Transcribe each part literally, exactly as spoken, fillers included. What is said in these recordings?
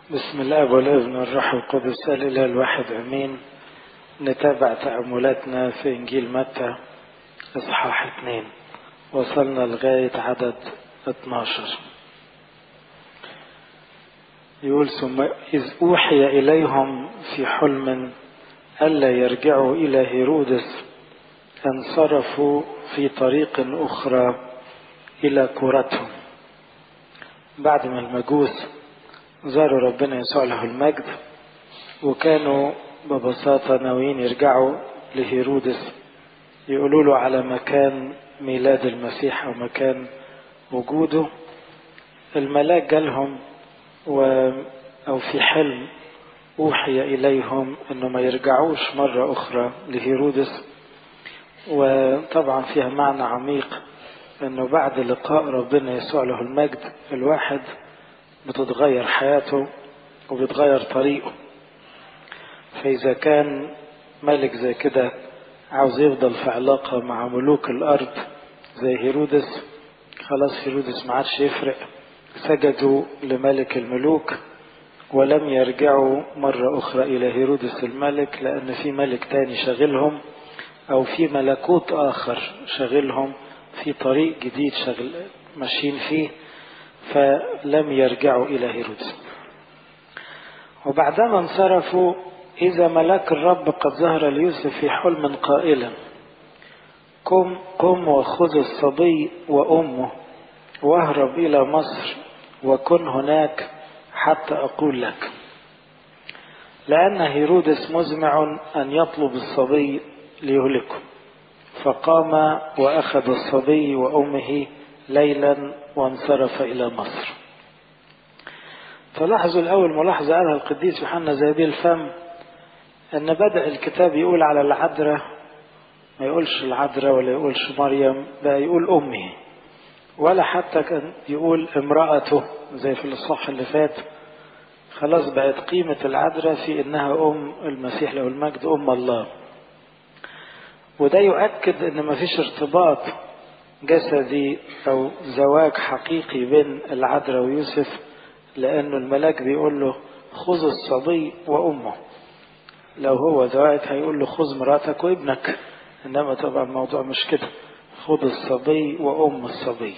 بسم الله والابن والروح القدس الإله الواحد امين. نتابع تأملاتنا في انجيل متى اصحاح اثنين، وصلنا لغاية عدد اتناشر. يقول: ثم إذ أوحي إليهم في حلم ألا يرجعوا إلى هيرودس انصرفوا في طريق أخرى إلى كورتهم. بعد ما المجوس زاروا ربنا يسوع له المجد وكانوا ببساطة ناويين يرجعوا لهيرودس يقولوا له على مكان ميلاد المسيح أو مكان وجوده، الملاك جالهم و أو في حلم أوحي إليهم أنه ما يرجعوش مرة أخرى لهيرودس. وطبعا فيها معنى عميق أنه بعد لقاء ربنا يسوع له المجد الواحد بتتغير حياته وبتغير طريقه. فإذا كان ملك زي كده عاوز يفضل في علاقة مع ملوك الأرض زي هيرودس، خلاص هيرودس ما عادش يفرق، سجدوا لملك الملوك ولم يرجعوا مرة أخرى إلى هيرودس الملك، لأن في ملك تاني شغلهم أو في ملكوت آخر شغلهم في طريق جديد شغل ماشيين فيه، فلم يرجعوا إلى هيرودس. وبعدما انصرفوا إذا ملاك الرب قد ظهر ليوسف في حلم قائلا: قم قم وخذ الصبي وأمه واهرب إلى مصر وكن هناك حتى أقول لك، لأن هيرودس مزمع أن يطلب الصبي ليهلكه. فقام وأخذ الصبي وأمه ليلا وانصرف إلى مصر. فلاحظوا الأول ملاحظة قالها القديس يوحنا ذهبي الفم، أن بدأ الكتاب يقول على العذراء، ما يقولش العذراء ولا يقولش مريم، بقى يقول أمه، ولا حتى كان يقول امرأته زي في الإصحاح اللي فات. خلاص بقت قيمة العذراء في إنها أم المسيح له المجد، أم الله. وده يؤكد أن ما فيش ارتباط جسدي أو زواج حقيقي بين العذراء ويوسف، لأنه الملاك بيقول له خذ الصبي وأمه. لو هو زواج هيقول له خذ مراتك وابنك، إنما طبعا الموضوع مش كده، خذ الصبي وأم الصبي.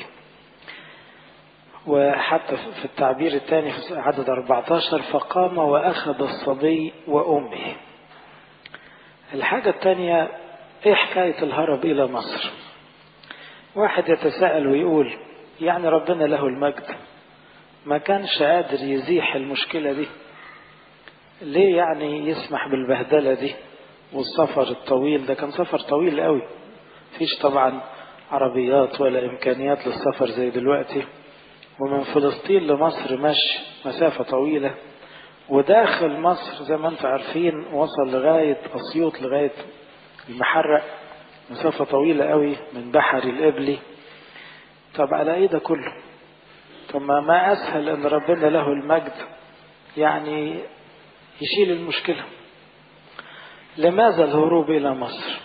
وحتى في التعبير الثاني في عدد أربعة عشر: فقام وأخذ الصبي وأمه. الحاجة الثانية، إيه حكاية الهرب إلى مصر؟ واحد يتساءل ويقول يعني ربنا له المجد ما كانش قادر يزيح المشكلة دي؟ ليه يعني يسمح بالبهدلة دي والسفر الطويل ده؟ كان سفر طويل قوي، فيش طبعا عربيات ولا إمكانيات للسفر زي دلوقتي، ومن فلسطين لمصر ماشي مسافة طويلة، وداخل مصر زي ما انتم عارفين وصل لغاية أسيوط لغاية المحرق، مسافة طويلة قوي من بحري الإبلي. طب على ايه ده كله؟ طب ما أسهل أن ربنا له المجد يعني يشيل المشكلة. لماذا الهروب إلى مصر؟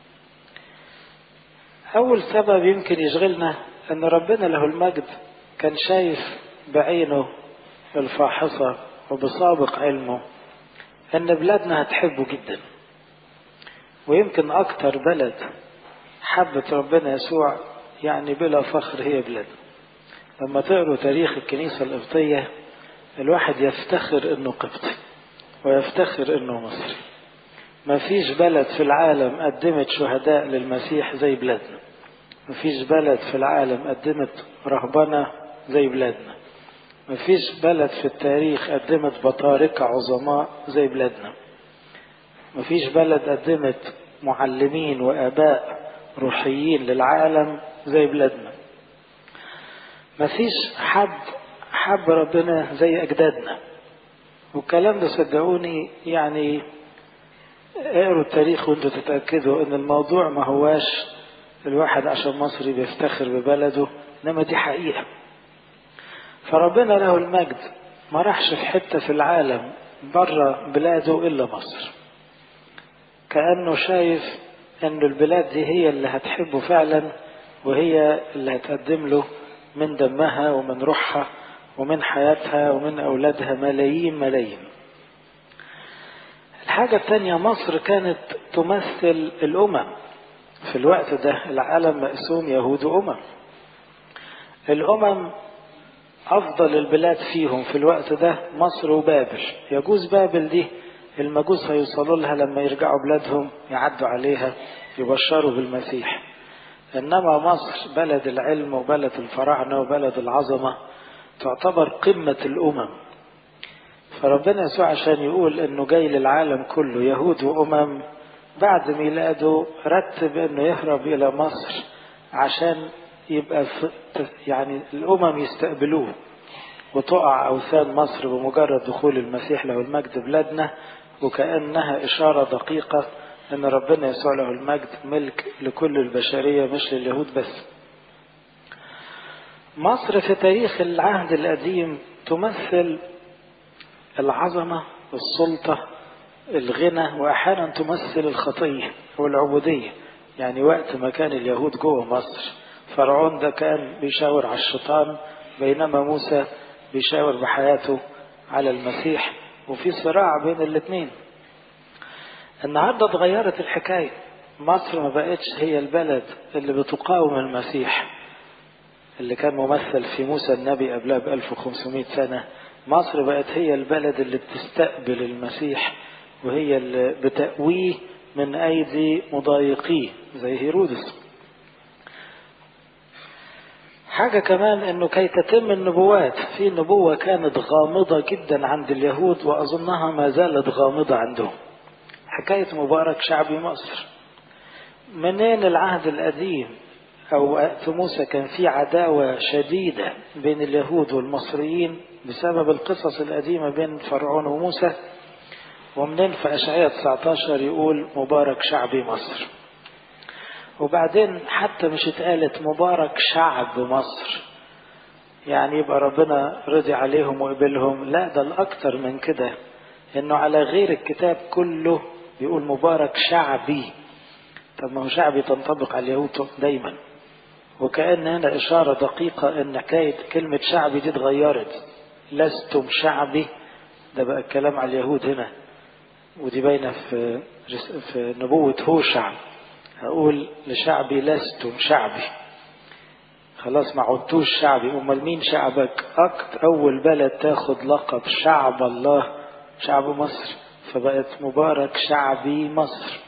أول سبب يمكن يشغلنا أن ربنا له المجد كان شايف بعينه الفاحصة وبسابق علمه أن بلادنا هتحبه جدا، ويمكن أكتر بلد حبت ربنا يسوع يعني بلا فخر هي بلادنا. لما تقروا تاريخ الكنيسة القبطية الواحد يفتخر أنه قبطي ويفتخر أنه مصري. ما فيش بلد في العالم قدمت شهداء للمسيح زي بلادنا، ما فيش بلد في العالم قدمت رهبنة زي بلادنا، ما فيش بلد في التاريخ قدمت بطاركة عظماء زي بلادنا، ما فيش بلد قدمت معلمين وآباء روحيين للعالم زي بلادنا، ما فيش حد حب ربنا زي أجدادنا. والكلام ده صدقوني يعني اقروا التاريخ وانتوا تتأكدوا ان الموضوع ما هواش الواحد عشان مصري بيفتخر ببلده، انما دي حقيقة. فربنا له المجد ما راحش في حتة في العالم برا بلاده إلا مصر، كأنه شايف ان البلاد دي هي اللي هتحبه فعلا، وهي اللي هتقدم له من دمها ومن روحها ومن حياتها ومن أولادها ملايين ملايين. الحاجة الثانية، مصر كانت تمثل الأمم في الوقت ده. العالم مقسوم يهود وأمم. الأمم أفضل البلاد فيهم في الوقت ده مصر وبابل. يجوز بابل دي المجوس هيوصلوا لها لما يرجعوا بلادهم، يعدوا عليها يبشروا بالمسيح. إنما مصر بلد العلم وبلد الفراعنة وبلد العظمة، تعتبر قمة الأمم. فربنا يسوع عشان يقول إنه جاي للعالم كله يهود وأمم، بعد ميلاده رتب إنه يهرب إلى مصر عشان يبقى يعني الأمم يستقبلوه، وتقع أوثان مصر بمجرد دخول المسيح له المجد بلادنا، وكأنها إشارة دقيقة أن ربنا يسوع له المجد ملك لكل البشرية مش لليهود بس. مصر في تاريخ العهد القديم تمثل العظمة، السلطة، الغنى، وأحيانا تمثل الخطية والعبودية. يعني وقت ما كان اليهود جوه مصر، فرعون ده كان بيشاور على الشيطان، بينما موسى بيشاور بحياته على المسيح، وفي صراع بين الاثنين. النهاردة اتغيرت الحكاية. مصر ما بقتش هي البلد اللي بتقاوم المسيح اللي كان ممثل في موسى النبي قبلها ب ألف وخمسمائة سنة. مصر بقت هي البلد اللي بتستقبل المسيح، وهي اللي بتأويه من أيدي مضايقيه زي هيرودس. حاجة كمان انه كي تتم النبوات، في نبوة كانت غامضة جدا عند اليهود واظنها ما زالت غامضة عندهم، حكاية مبارك شعبي مصر. منين العهد القديم او وقت موسى كان في عداوة شديدة بين اليهود والمصريين بسبب القصص القديمة بين فرعون وموسى، ومنين في اشعياء تسعة عشر يقول مبارك شعبي مصر. وبعدين حتى مش اتقالت مبارك شعب مصر يعني يبقى ربنا رضي عليهم وقبلهم، لا، ده الأكتر من كده، انه على غير الكتاب كله بيقول مبارك شعبي. طب ما هو شعبي تنطبق على اليهود دايما، وكأن هنا إشارة دقيقة ان حكاية كلمة شعبي دي اتغيرت، لستم شعبي، ده بقى الكلام على اليهود هنا. ودي باينة في في نبوة هوشع، هقول لشعبي لستم شعبي، خلاص ما عدتوش شعبي. امال مين شعبك؟ أكت اول بلد تاخد لقب شعب الله شعب مصر، فبقت مبارك شعبي مصر.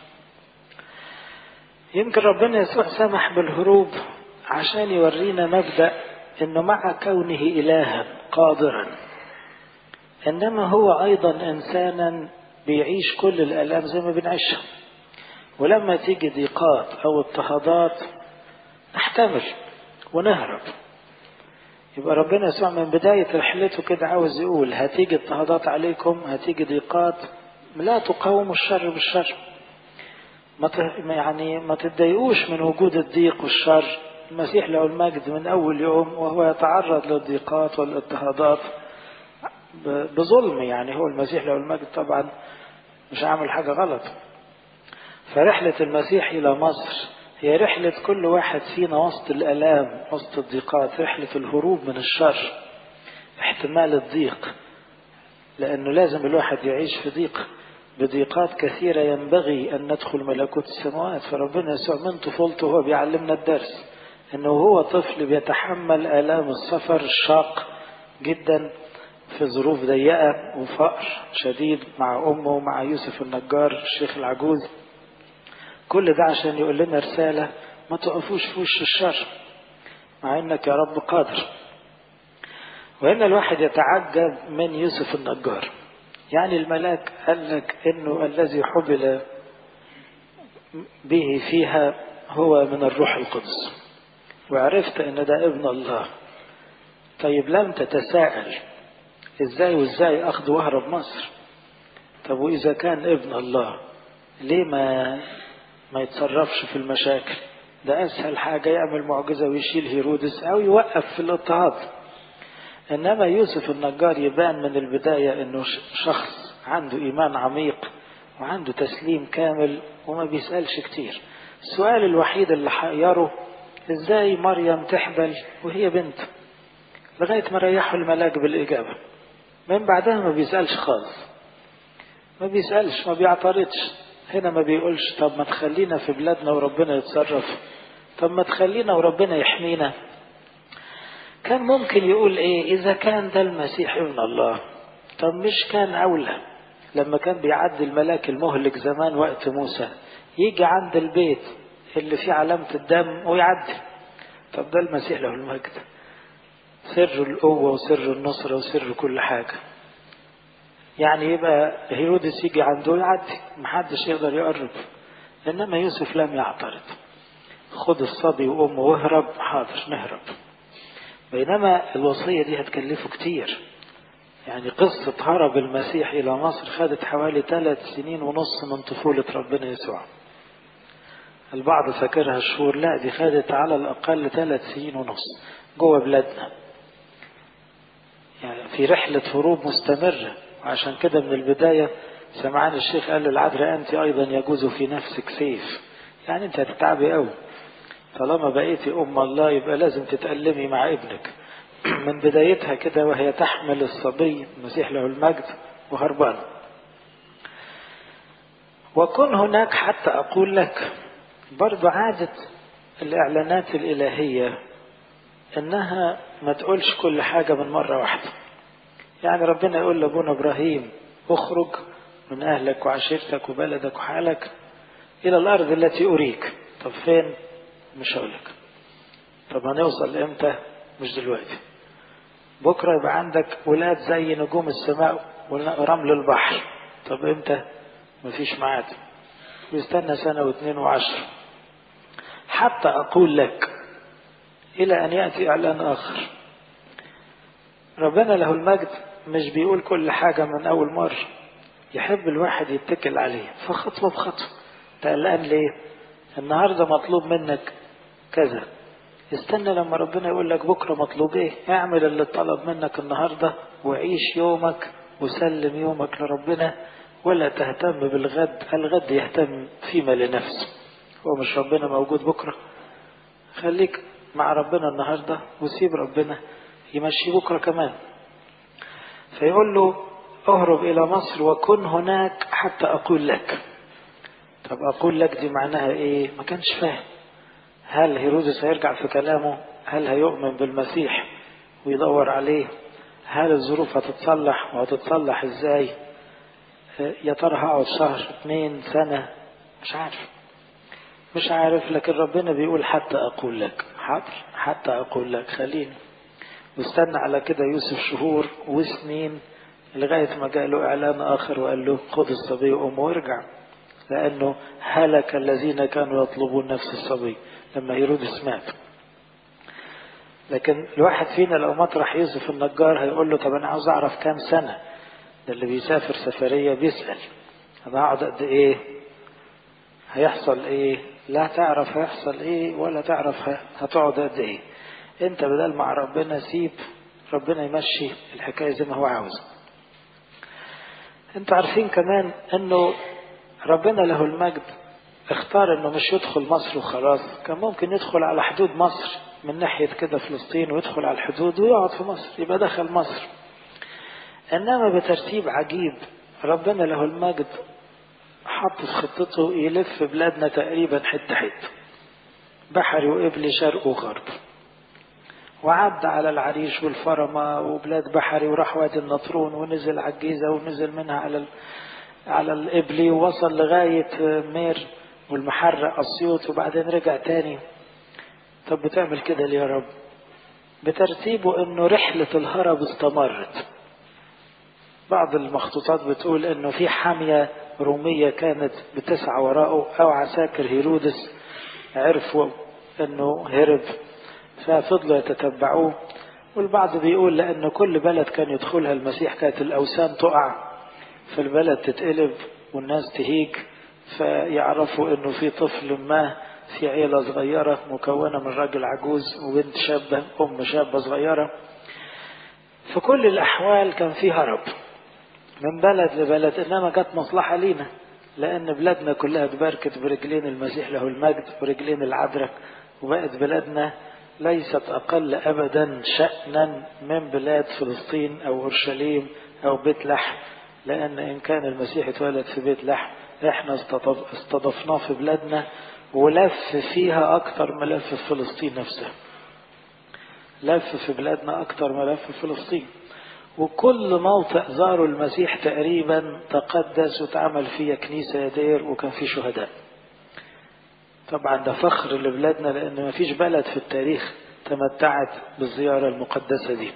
يمكن ربنا يسوع سمح بالهروب عشان يورينا مبدأ انه مع كونه الها قادرا، انما هو ايضا انسانا بيعيش كل الالام زي ما بنعيشها. ولما تيجي ضيقات او اضطهادات نحتمل ونهرب. يبقى ربنا يسوع من بداية رحلته كده عاوز يقول هتيجي اضطهادات عليكم، هتيجي ضيقات، لا تقاوموا الشر بالشر. ما يعني ما تتضايقوش من وجود الضيق والشر. المسيح له المجد من اول يوم وهو يتعرض للضيقات والاضطهادات بظلم، يعني هو المسيح له المجد طبعا مش عامل حاجة غلط. فرحلة المسيح إلى مصر هي رحلة كل واحد فينا وسط الآلام وسط الضيقات، رحلة الهروب من الشر، احتمال الضيق، لأنه لازم الواحد يعيش في ضيق. بضيقات كثيرة ينبغي أن ندخل ملكوت السماوات. فربنا يسوع من طفولته هو بيعلمنا الدرس، أنه هو طفل بيتحمل آلام السفر الشاق جدا في ظروف ضيقة وفقر شديد مع أمه ومع يوسف النجار الشيخ العجوز. كل ده عشان يقول لنا رسالة ما تقفوش في وش الشر مع انك يا رب قادر. وهنا الواحد يتعجب من يوسف النجار. يعني الملاك قال لك انه الذي حبل به فيها هو من الروح القدس، وعرفت ان ده ابن الله. طيب لم تتساءل ازاي وازاي اخذ واهرب مصر؟ طب واذا كان ابن الله ليه ما ما يتصرفش في المشاكل؟ ده اسهل حاجة يعمل معجزة ويشيل هيرودس او يوقف في الاضطهاد. انما يوسف النجار يبان من البداية انه شخص عنده ايمان عميق وعنده تسليم كامل وما بيسألش كتير. السؤال الوحيد اللي حيره ازاي مريم تحبل وهي بنت؟ لغاية ما ريحوا الملاك بالإجابة. من بعدها ما بيسألش خالص، ما بيسألش، ما بيعترضش. هنا ما بيقولش طب ما تخلينا في بلادنا وربنا يتصرف، طب ما تخلينا وربنا يحمينا. كان ممكن يقول ايه، اذا كان ده المسيح ابن الله، طب مش كان اولى لما كان بيعدي الملاك المهلك زمان وقت موسى يجي عند البيت اللي فيه علامة الدم ويعدي؟ طب ده المسيح له المجد، سر القوة وسر النصرة وسر كل حاجة. يعني يبقى هيرودس يجي عنده يعدي، محدش يقدر يقرب. انما يوسف لم يعترض، خد الصبي وامه واهرب، حاضر نهرب. بينما الوصية دي هتكلفه كتير. يعني قصة هرب المسيح إلى مصر خدت حوالي ثلاث سنين ونص من طفولة ربنا يسوع. البعض فاكرها شهور، لا دي خدت على الأقل ثلاث سنين ونص جوه بلادنا، يعني في رحلة هروب مستمرة. وعشان كده من البداية سمعان الشيخ قال للعذراء أنت أيضا يجوز في نفسك سيف، يعني أنت هتتعبي قوي طالما بقيتي أم الله، يبقى لازم تتألمي مع ابنك. من بدايتها كده وهي تحمل الصبي المسيح له المجد وهربان. وكن هناك حتى أقول لك، برضو عادة الإعلانات الإلهية إنها ما تقولش كل حاجة من مرة واحدة. يعني ربنا يقول لابونا إبراهيم اخرج من أهلك وعشيرتك وبلدك وحالك إلى الأرض التي أريك. طب فين؟ مش هقولك. طب هنوصل إمتى؟ مش دلوقتي. بكرة يبقى عندك ولاد زي نجوم السماء ورمل البحر. طب إمتى؟ مفيش ميعاد، بيستنى سنة واثنين وعشر. حتى أقول لك إلى أن يأتي إعلان آخر. ربنا له المجد مش بيقول كل حاجة من أول مرة، يحب الواحد يتكل عليه فخطوة بخطوة. تقلقان ليه؟ النهاردة مطلوب منك كذا، استنى لما ربنا يقول لك بكرة مطلوب ايه. اعمل اللي طلب منك النهاردة وعيش يومك وسلم يومك لربنا، ولا تهتم بالغد. الغد يهتم فيما لنفسه، هو مش ربنا موجود بكرة؟ خليك مع ربنا النهاردة وسيب ربنا يمشي بكرة كمان. فيقول له اهرب إلى مصر وكن هناك حتى أقول لك. طب أقول لك دي معناها إيه؟ ما كانش فاهم. هل هيرودس هيرجع في كلامه؟ هل هيؤمن بالمسيح ويدور عليه؟ هل الظروف هتتصلح وهتتصلح إزاي؟ يا ترى هقعد شهر اثنين سنة؟ مش عارف مش عارف لكن ربنا بيقول حتى أقول لك. حاضر حتى أقول لك، خليني. واستنى على كده يوسف شهور وسنين لغاية ما جاء له إعلان آخر وقال له خذ الصبي وأمه وارجع، لأنه هلك الذين كانوا يطلبون نفس الصبي لما هيرودس مات. لكن الواحد فينا لو مطرح يوسف النجار هيقول له طب أنا عاوز أعرف كام سنة. ده اللي بيسافر سفرية بيسأل أنا هقعد قد إيه، هيحصل إيه. لا تعرف هيحصل إيه ولا تعرف هتقعد قد إيه. أنت بدل مع ربنا سيب ربنا يمشي الحكاية زي ما هو عاوز. أنتوا عارفين كمان أنه ربنا له المجد اختار انه مش يدخل مصر وخلاص. كان ممكن يدخل على حدود مصر من ناحية كده فلسطين ويدخل على الحدود ويقعد في مصر، يبقى دخل مصر. انما بترتيب عجيب ربنا له المجد حط في خطته يلف بلادنا تقريبا حتة حتة، بحري وقبلي شرق وغرب، وعد على العريش والفرمة وبلاد بحري، وراح وادي النطرون ونزل على الجيزة ونزل منها على على القبلي ووصل لغاية مير والمحرق أسيوط وبعدين رجع تاني. طب بتعمل كده ليه يا رب؟ بترتيبه انه رحلة الهرب استمرت. بعض المخطوطات بتقول انه في حامية رومية كانت بتسعى وراءه، او عساكر هيرودس عرفوا انه هرب ففضلوا يتتبعوه. والبعض بيقول لأن كل بلد كان يدخلها المسيح كانت الأوثان تقع فالبلد تتقلب والناس تهيج، فيعرفوا انه في طفل ما في عيلة صغيرة مكونة من راجل عجوز وبنت شابة ام شابة صغيرة. في كل الاحوال كان في هرب من بلد لبلد. انما جت مصلحة لينا لان بلادنا كلها اتباركت برجلين المسيح له المجد ورجلين العذراء، وبقت بلادنا ليست أقل أبدا شأنا من بلاد فلسطين أو أورشليم أو بيت لحم، لأن إن كان المسيح اتولد في بيت لحم إحنا استضفناه في بلادنا ولف فيها أكتر ما لف في فلسطين نفسها، لف في بلادنا أكتر ما لف في فلسطين. وكل موطئ زاروا المسيح تقريبا تقدس وتعمل فيه كنيسة يدير وكان فيه شهداء. طبعا ده فخر لبلادنا، لأن ما فيش بلد في التاريخ تمتعت بالزيارة المقدسة دي.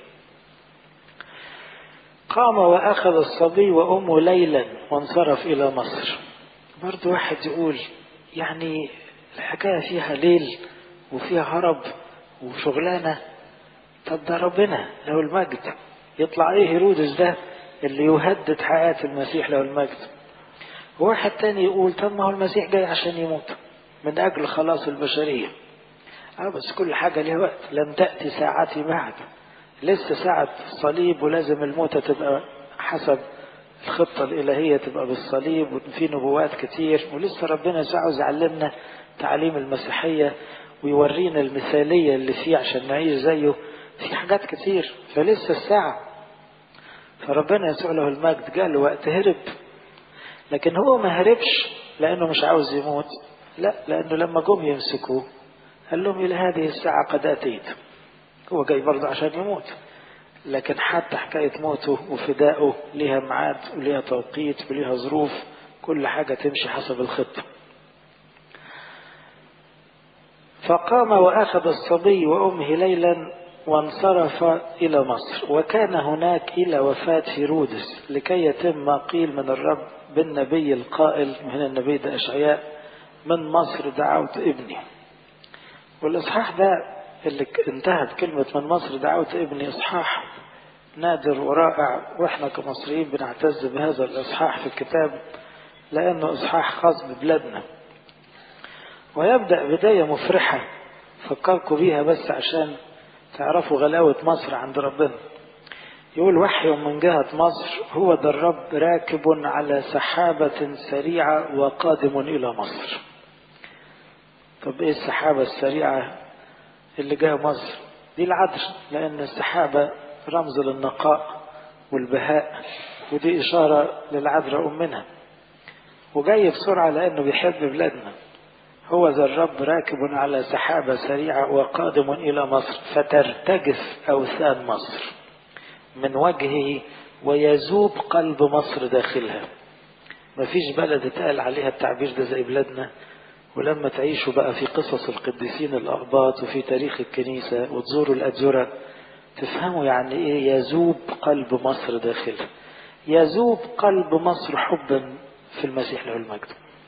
قام وأخذ الصبي وأمه ليلا وانصرف إلى مصر. برضو واحد يقول يعني الحكاية فيها ليل وفيها هرب وشغلانة، طب ده ربنا له المجد، يطلع ايه هيرودس ده اللي يهدد حياة المسيح له المجد؟ وواحد تاني يقول طب ما هو المسيح جاي عشان يموت من أجل خلاص البشرية. اه بس كل حاجة لها وقت، لم تأتي ساعتي بعد، لسه ساعة الصليب ولازم الموتة تبقى حسب الخطة الإلهية تبقى بالصليب، وفي نبوات كتير، ولسه ربنا يسوع عاوز يعلمنا تعليم المسيحية ويورينا المثالية اللي فيه عشان نعيش زيه، في حاجات كتير، فلسه الساعة. فربنا يسوع له المجد جاء له وقت هرب، لكن هو ما هربش لأنه مش عاوز يموت، لا، لأنه لما جم يمسكوه قال لهم إلى هذه الساعة قد أتيت. هو جاي برضه عشان يموت، لكن حتى حكاية موته وفدائه ليها ميعاد وليها توقيت وليها ظروف، كل حاجة تمشي حسب الخطة. فقام وأخذ الصبي وأمه ليلا وانصرف إلى مصر، وكان هناك إلى وفاة هيرودس لكي يتم ما قيل من الرب بالنبي القائل، من النبي ده أشعياء، من مصر دعوت ابني. والإصحاح ده اللي انتهت كلمة من مصر دعوت ابني إصحاح نادر ورائع، وإحنا كمصريين بنعتز بهذا الإصحاح في الكتاب لأنه إصحاح خاص ببلادنا. ويبدأ بداية مفرحة فكركم بيها بس عشان تعرفوا غلاوة مصر عند ربنا. يقول وحي من جهة مصر، هو ده الرب راكب على سحابة سريعة وقادم إلى مصر. طب إيه السحابة السريعة اللي جاء مصر؟ دي العذر، لأن السحابة رمز للنقاء والبهاء، ودي إشارة للعذراء أمنا، وجاي بسرعة لأنه بيحب بلادنا. هو ذا الرب راكب على سحابة سريعة وقادم إلى مصر، فترتجف أوثان مصر من وجهه ويذوب قلب مصر داخلها. مفيش بلد اتقال عليها التعبير ده زي بلادنا. ولما تعيشوا بقى في قصص القديسين الأقباط وفي تاريخ الكنيسة وتزوروا الأديرة تفهموا يعني إيه يذوب قلب مصر داخلها. يذوب قلب مصر حبا في المسيح له المجد.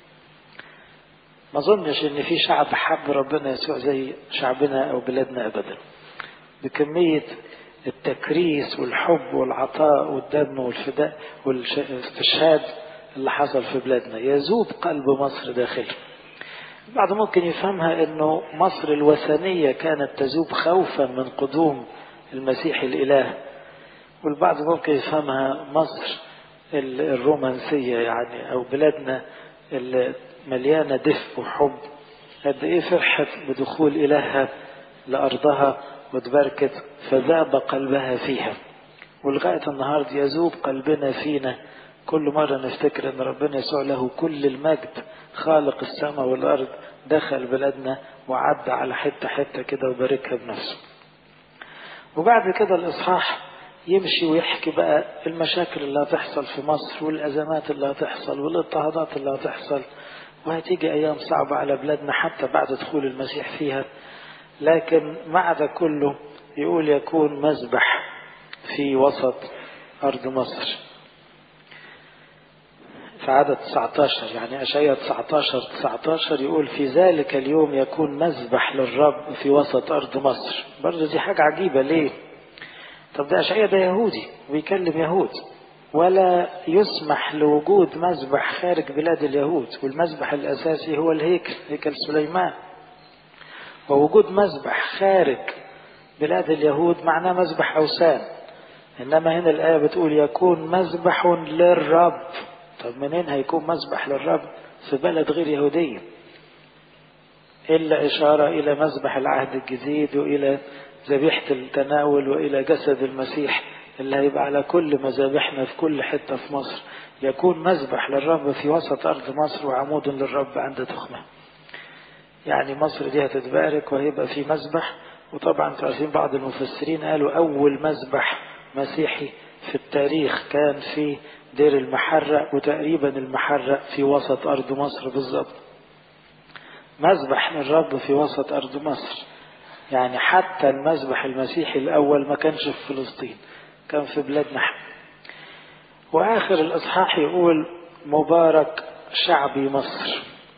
ما ظنش ان في شعب حب ربنا يسوع زي شعبنا او بلادنا ابدا، بكمية التكريس والحب والعطاء والدم والفداء والاستشهاد اللي حصل في بلادنا. يذوب قلب مصر داخله. بعض ممكن يفهمها انه مصر الوثنية كانت تذوب خوفا من قدوم المسيح الاله، والبعض ممكن يفهمها مصر الرومانسية، يعني او بلادنا مليانة دفء وحب، قد ايه فرحت بدخول إلهها لأرضها وتباركت فذاب قلبها فيها. ولغاية النهاردة يذوب قلبنا فينا كل مرة نفتكر ان ربنا يسوع له كل المجد، خالق السماء والأرض، دخل بلادنا وعدى على حتة حتة كده وباركها بنفسه. وبعد كده الإصحاح يمشي ويحكي بقى المشاكل اللي هتحصل في مصر والأزمات اللي هتحصل والاضطهادات اللي هتحصل، وهتيجي أيام صعبة على بلادنا حتى بعد دخول المسيح فيها. لكن مع ده كله يقول يكون مذبح في وسط أرض مصر. في عدد تسعة عشر، يعني أشعياء تسعة عشر تسعة عشر يقول في ذلك اليوم يكون مذبح للرب في وسط أرض مصر. برضه دي حاجة عجيبة. ليه؟ طب ده أشعياء ده يهودي ويكلم يهود، ولا يسمح لوجود مذبح خارج بلاد اليهود، والمذبح الأساسي هو الهيكل، هيكل سليمان. ووجود مذبح خارج بلاد اليهود معناه مذبح أوثان، إنما هنا الآية بتقول يكون مذبح للرب. طب منين هيكون مذبح للرب في بلد غير يهودية؟ إلا إشارة إلى مذبح العهد الجديد وإلى ذبيحة التناول وإلى جسد المسيح اللي هيبقى على كل مذابحنا في كل حتة في مصر، يكون مذبح للرب في وسط أرض مصر وعمود للرب عند تخمه. يعني مصر دي هتتبارك وهيبقى في مذبح. وطبعا تعرفين بعض المفسرين قالوا أول مذبح مسيحي في التاريخ كان في دير المحرق، وتقريبا المحرق في وسط أرض مصر بالضبط. مذبح للرب في وسط أرض مصر، يعني حتى المذبح المسيحي الأول ما كانش في فلسطين، كان في بلادنا. وآخر الإصحاح يقول مبارك شعبي مصر،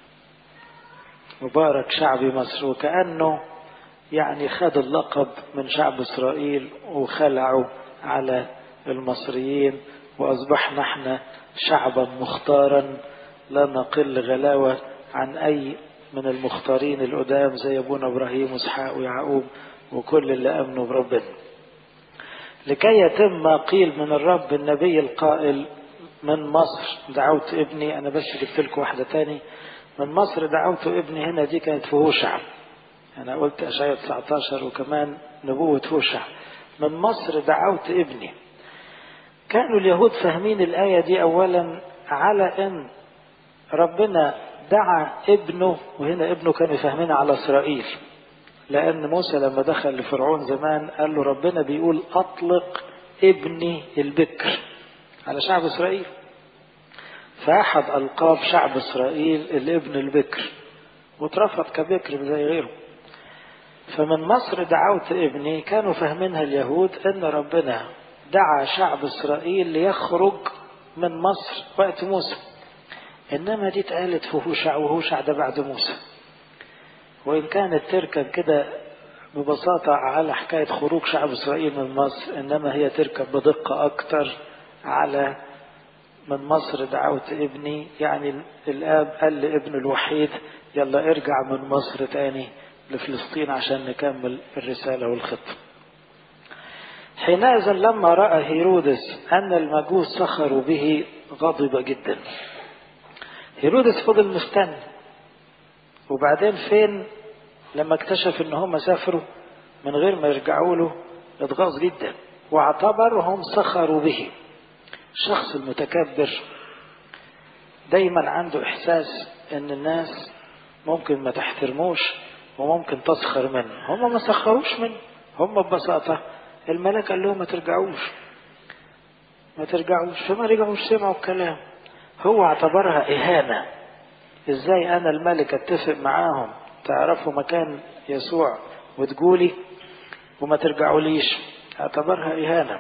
مبارك شعبي مصر، وكأنه يعني خد اللقب من شعب إسرائيل وخلعوا على المصريين، وأصبحنا احنا شعبا مختارا لا نقل غلاوة عن أي من المختارين القدام زي أبونا إبراهيم وإسحاق ويعقوب وكل اللي أمنوا بربنا. لكي يتم ما قيل من الرب النبي القائل من مصر دعوت ابني. أنا بس جبت لكم واحدة تاني. من مصر دعوت ابني، هنا دي كانت في هوشع، أنا قلت أشعياء تسعة عشر وكمان نبوة هوشع. من مصر دعوت ابني. كانوا اليهود فاهمين الآية دي أولا على أن ربنا دعا ابنه، وهنا ابنه كانوا فاهمين على إسرائيل، لأن موسى لما دخل لفرعون زمان قال له ربنا بيقول أطلق ابني البكر على شعب إسرائيل، فأحد ألقاب شعب إسرائيل الابن البكر، واترفض كبكر زي غيره. فمن مصر دعوت ابني، كانوا فاهمينها اليهود أن ربنا دعا شعب إسرائيل ليخرج من مصر وقت موسى، إنما دي اتقالت في هوشع، وهوشع ده بعد موسى. وإن كانت تركب كده ببساطة على حكاية خروج شعب إسرائيل من مصر، إنما هي تركب بدقة أكتر على من مصر دعوت ابني، يعني الآب قال لابنه الوحيد يلا ارجع من مصر تاني لفلسطين عشان نكمل الرسالة والخطة. حينئذ لما رأى هيرودس أن المجوس سخروا به غضب جدا. هيرودس فضل مستني، وبعدين فين لما اكتشف ان هم سافروا من غير ما يرجعوا له اتغاظ جدا، واعتبرهم سخروا به. الشخص المتكبر دايما عنده احساس ان الناس ممكن ما تحترموش وممكن تسخر منه. هم ما سخروش منه، هم ببساطة الملك قال لهم ما ترجعوش ما ترجعوش فما رجعوش، سمعوا الكلام. هو اعتبرها اهانة. ازاي انا الملك اتفق معاهم تعرفوا مكان يسوع وتقولي وما ترجعوا ليش؟ اعتبرها اهانة.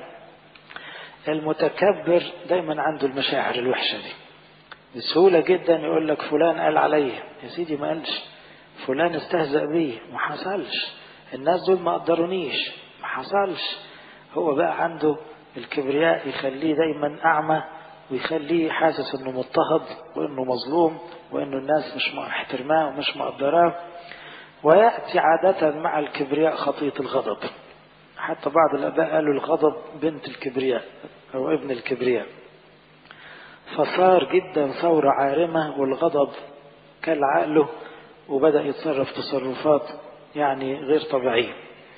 المتكبر دايما عنده المشاعر الوحشة دي، بسهولة جدا يقول لك فلان قال عليه. يا سيدي ما قالش، فلان استهزأ بيه، ما حصلش. الناس دول ما قدرونيش، ما حصلش. هو بقى عنده الكبرياء يخليه دايما اعمى، ويخليه حاسس انه مضطهد وانه مظلوم وانه الناس مش محترماه ومش مقدراه. ويأتي عادة مع الكبرياء خطية الغضب. حتى بعض الآباء قالوا الغضب بنت الكبرياء أو ابن الكبرياء. فصار جدا ثورة عارمة، والغضب كل عقله وبدأ يتصرف تصرفات يعني غير طبيعية.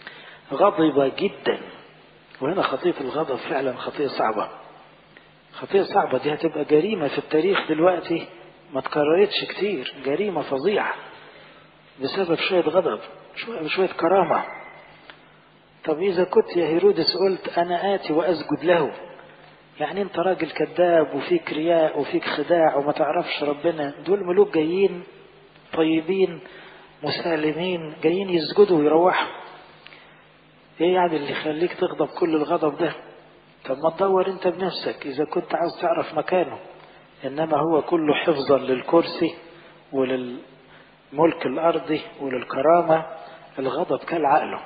غضب جدا. وهنا خطية الغضب فعلا خطية صعبة، خطية صعبة. دي هتبقى جريمة في التاريخ دلوقتي ما تكررتش كتير، جريمة فظيعة بسبب شوية غضب، شوية, شوية كرامة. طب إذا كنت يا هيرودس قلت أنا آتي وأسجد له، يعني أنت راجل كذاب وفيك رياء وفيك خداع وما تعرفش ربنا. دول ملوك جايين طيبين مسالمين جايين يسجدوا ويروحوا. إيه يعني اللي يخليك تغضب كل الغضب ده؟ طب ما تدور أنت بنفسك إذا كنت عاوز تعرف مكانه. إنما هو كله حفظا للكرسي وللملك الأرضي وللكرامة. الغضب كالعقله.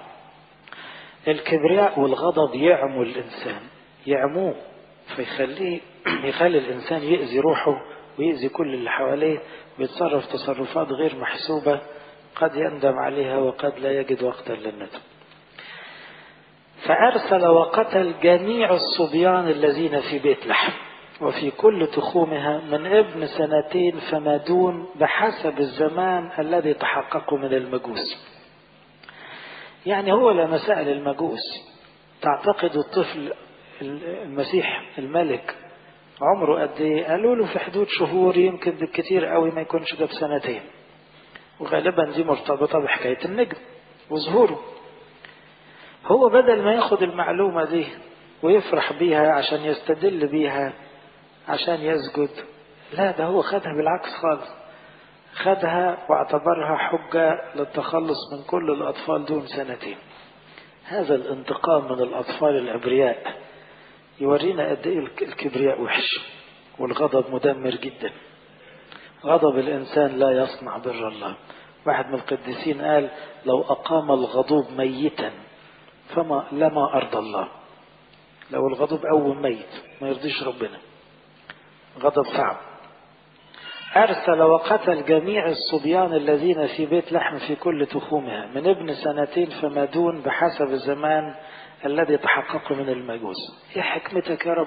الكبرياء والغضب يعمو الإنسان، يعموه، فيخليه يخلي الإنسان يأذي روحه ويأذي كل اللي حواليه، ويتصرف تصرفات غير محسوبة قد يندم عليها وقد لا يجد وقتا للندم. فأرسل وقتل جميع الصبيان الذين في بيت لحم. وفي كل تخومها من ابن سنتين فما دون بحسب الزمان الذي تحققه من المجوس. يعني هو لما سأل المجوس تعتقد الطفل المسيح الملك عمره قد ايه؟ قالوا له في حدود شهور، يمكن بالكتير قوي ما يكونش ده بسنتين، وغالبا دي مرتبطة بحكاية النجم وظهوره. هو بدل ما ياخد المعلومة دي ويفرح بيها عشان يستدل بيها عشان يسجد، لا، ده هو خدها بالعكس خالص، خدها واعتبرها حجة للتخلص من كل الأطفال دون سنتين. هذا الانتقام من الأطفال الأبرياء يورينا قد ايه الكبرياء وحش والغضب مدمر جدا. غضب الإنسان لا يصنع بر الله. واحد من القديسين قال لو أقام الغضوب ميتا فما لما أرضى الله. لو الغضب أول ميت ما يرضيش ربنا، غضب صعب. أرسل وقتل جميع الصبيان الذين في بيت لحم في كل تخومها من ابن سنتين فما دون بحسب الزمان الذي تحقق من المجوس. ايه حكمتك يا رب؟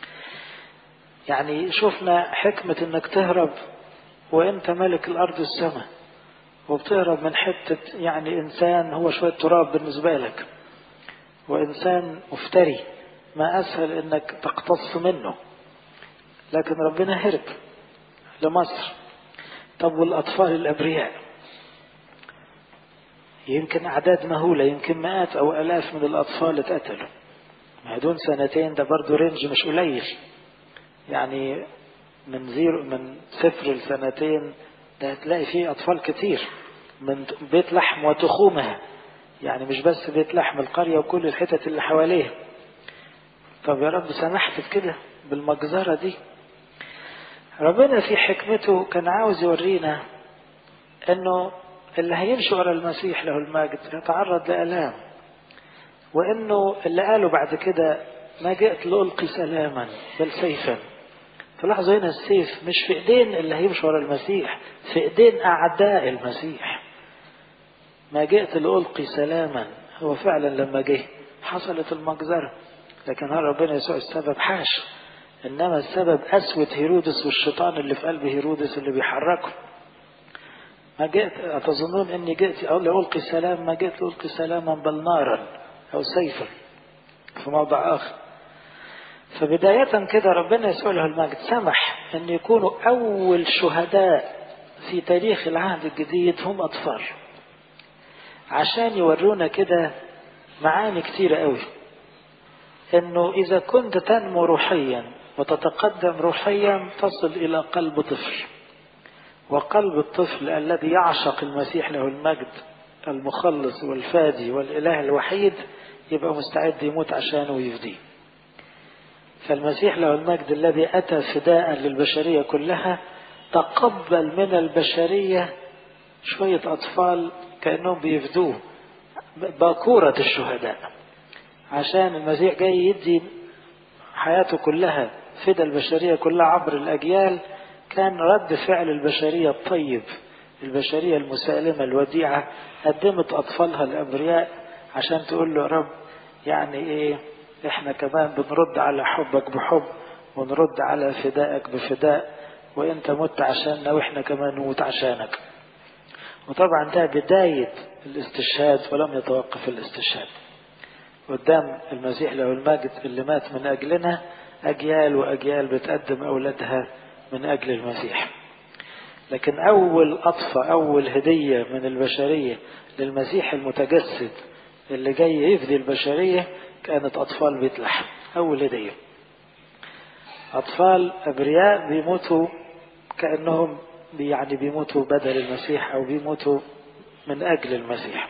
يعني شفنا حكمة انك تهرب وانت ملك الارض والسماء، وبتهرب من حتة يعني انسان هو شوية تراب بالنسبة لك، وانسان مفتري ما اسهل انك تقتص منه، لكن ربنا هرب لمصر. طب والاطفال الابرياء يمكن اعداد مهولة، يمكن مئات او الاف من الاطفال اتقتلوا دون سنتين، ده برضو رينج مش قليل. يعني من زيرو من صفر لسنتين ده هتلاقي فيه اطفال كتير من بيت لحم وتخومها، يعني مش بس بيت لحم، القرية وكل الحتت اللي حواليه. طب يا رب سمحت بكده بالمجزرة دي؟ ربنا في حكمته كان عاوز يورينا انه اللي هيمشي ورا المسيح له المجد يتعرض لآلام، وانه اللي قاله بعد كده ما جئت لألقي سلاما بل سيفا. تلاحظوا هنا السيف مش في ايدين اللي هيمشي ورا المسيح، في ايدين اعداء المسيح. ما جئت لألقي سلاما، هو فعلا لما جه حصلت المجزرة، لكن هل ربنا يسوع السبب؟ حاش. انما السبب قسوة هيرودس والشيطان اللي في قلب هيرودس اللي بيحركه. ما جئت أتظنون أني جئت أو لألقي سلام، ما جئت لألقي سلاما بل نارا أو سيفا في موضع آخر. فبداية كده ربنا يسوع له المجد سمح أن يكونوا أول شهداء في تاريخ العهد الجديد هم أطفال، عشان يورونا كده معاني كتيرة قوي، أنه إذا كنت تنمو روحيا وتتقدم روحيا تصل إلى قلب طفل، وقلب الطفل الذي يعشق المسيح له المجد المخلص والفادي والإله الوحيد يبقى مستعد يموت عشانه ويفديه. فالمسيح له المجد الذي أتى فداء للبشرية كلها تقبل من البشرية شوية أطفال كأنهم بيفدوه، باكورة الشهداء، عشان المسيح جاي يدي حياته كلها فدى البشرية كلها عبر الأجيال. كان رد فعل البشرية الطيب، البشرية المسالمة الوديعة قدمت أطفالها الأبرياء عشان تقول له يا رب يعني إيه، إحنا كمان بنرد على حبك بحب ونرد على فدائك بفداء، وإنت مت عشاننا وإحنا كمان نموت عشانك. وطبعا ده بداية الاستشهاد، ولم يتوقف الاستشهاد قدام المسيح له المجد اللي مات من أجلنا. أجيال وأجيال بتقدم أولادها من أجل المسيح. لكن أول أطفى أول هدية من البشرية للمسيح المتجسد اللي جاي يفدي البشرية كانت أطفال بيت لحم. أول هدية أطفال أبرياء بيموتوا كأنهم يعني بيموتوا بدل المسيح أو بيموتوا من أجل المسيح.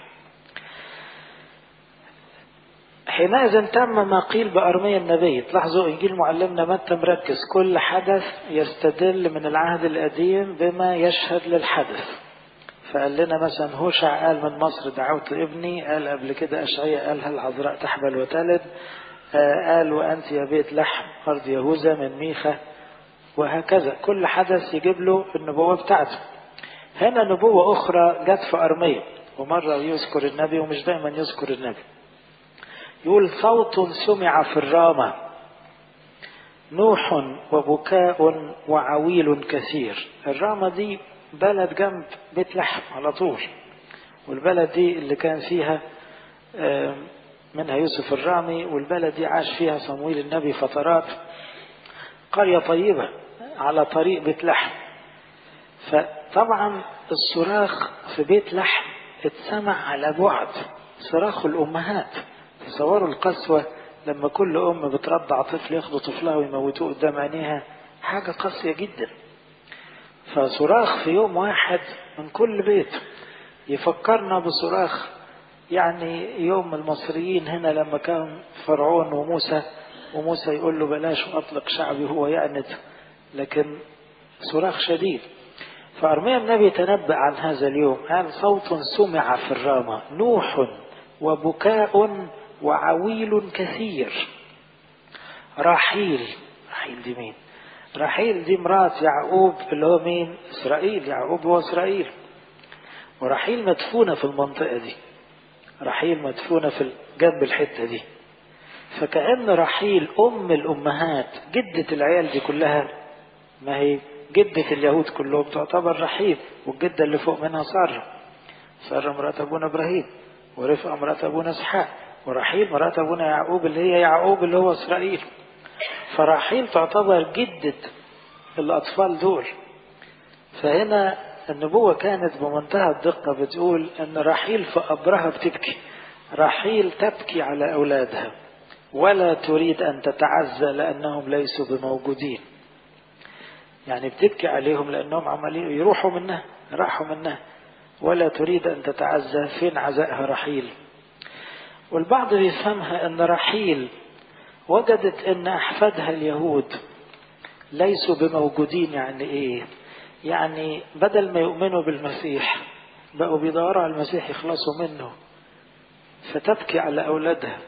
حينئذ تم ما قيل بأرميا النبي. تلاحظوا إنجيل معلمنا متى مركز كل حدث يستدل من العهد القديم بما يشهد للحدث. فقال لنا مثلا هوشع قال من مصر دعوت ابني، قال قبل كده أشعياء قالها العذراء تحبل وتلد، قال وأنت يا بيت لحم أرض يهوذا من ميخا، وهكذا كل حدث يجيب له النبوة بتاعته. هنا نبوة أخرى جت في أرميا، ومرة يذكر النبي ومش دائما يذكر النبي. يقول صوت سمع في الرامة نوح وبكاء وعويل كثير. الرامة دي بلد جنب بيت لحم على طول، والبلد دي اللي كان فيها منها يوسف الرامي، والبلد دي عاش فيها صمويل النبي فترات. قرية طيبة على طريق بيت لحم. فطبعا الصراخ في بيت لحم اتسمع على بعد، صراخ الأمهات. تصوروا القسوة لما كل أم بترضع طفل ياخدوا طفلها ويموتوه قدام عينيها، حاجة قاسية جدا. فصراخ في يوم واحد من كل بيت يفكرنا بصراخ يعني يوم المصريين هنا لما كان فرعون وموسى وموسى يقول له بلاش أطلق شعبي، هو يأنت، لكن صراخ شديد. فأرميا النبي تنبأ عن هذا اليوم، قال صوت سمع في الرامة، نوح وبكاء وعويل كثير. راحيل، راحيل دي مين؟ راحيل دي مرات يعقوب اللي هو مين؟ إسرائيل. يعقوب هو إسرائيل، وراحيل مدفونة في المنطقة دي، راحيل مدفونة في جنب الحتة دي. فكأن راحيل أم الأمهات، جدة العيال دي كلها، ما هي جدة اليهود كلهم تعتبر راحيل، والجدة اللي فوق منها سارة، سارة مرات أبونا إبراهيم، ورفقة مرات أبونا إسحاق، وراحيل مرات أبونا يعقوب اللي هي يعقوب اللي هو إسرائيل. فراحيل تعتبر جدة الأطفال دول. فهنا النبوة كانت بمنتهى الدقة، بتقول أن راحيل في قبرها بتبكي. راحيل تبكي على أولادها ولا تريد أن تتعزى لأنهم ليسوا بموجودين. يعني بتبكي عليهم لأنهم عمالين يروحوا منها، راحوا منها، ولا تريد أن تتعزى. فين عزائها راحيل؟ والبعض بيفهمها أن راحيل وجدت أن أحفادها اليهود ليسوا بموجودين. يعني إيه؟ يعني بدل ما يؤمنوا بالمسيح بقوا بيدوروا على المسيح يخلصوا منه، فتبكي على أولادها.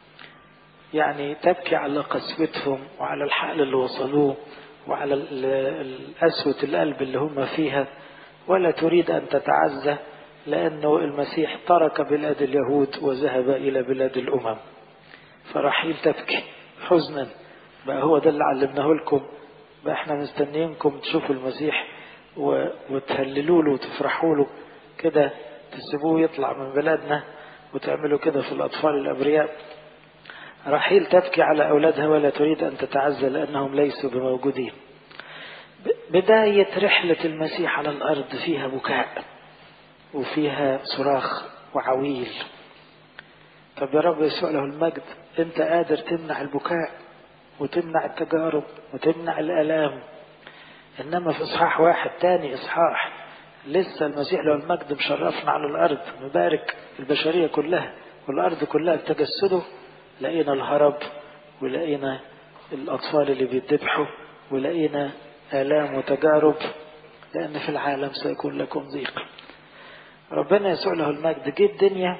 يعني تبكي على قسوتهم وعلى الحال اللي وصلوه وعلى القسوة القلب اللي هم فيها، ولا تريد أن تتعزى لأنه المسيح ترك بلاد اليهود وذهب إلى بلاد الأمم. فرحيل تبكي حزنا. بقى هو ده اللي علمناه لكم، بقى احنا مستنيينكم تشوفوا المسيح وتهللوا له وتفرحوا له كده، تسيبوه يطلع من بلادنا وتعملوا كده في الأطفال الأبرياء. رحيل تبكي على أولادها ولا تريد أن تتعزى لأنهم ليسوا بموجودين. بداية رحلة المسيح على الأرض فيها بكاء وفيها صراخ وعويل. طب يا رب يسوع له المجد، أنت قادر تمنع البكاء وتمنع التجارب وتمنع الآلام. إنما في إصحاح واحد تاني إصحاح لسه المسيح له المجد مشرفنا على الأرض، مبارك البشرية كلها والأرض كلها بتجسده، لقينا الهرب ولقينا الأطفال اللي بيذبحوا ولقينا آلام وتجارب، لأن في العالم سيكون لكم ضيق. ربنا يسوع له المجد جه الدنيا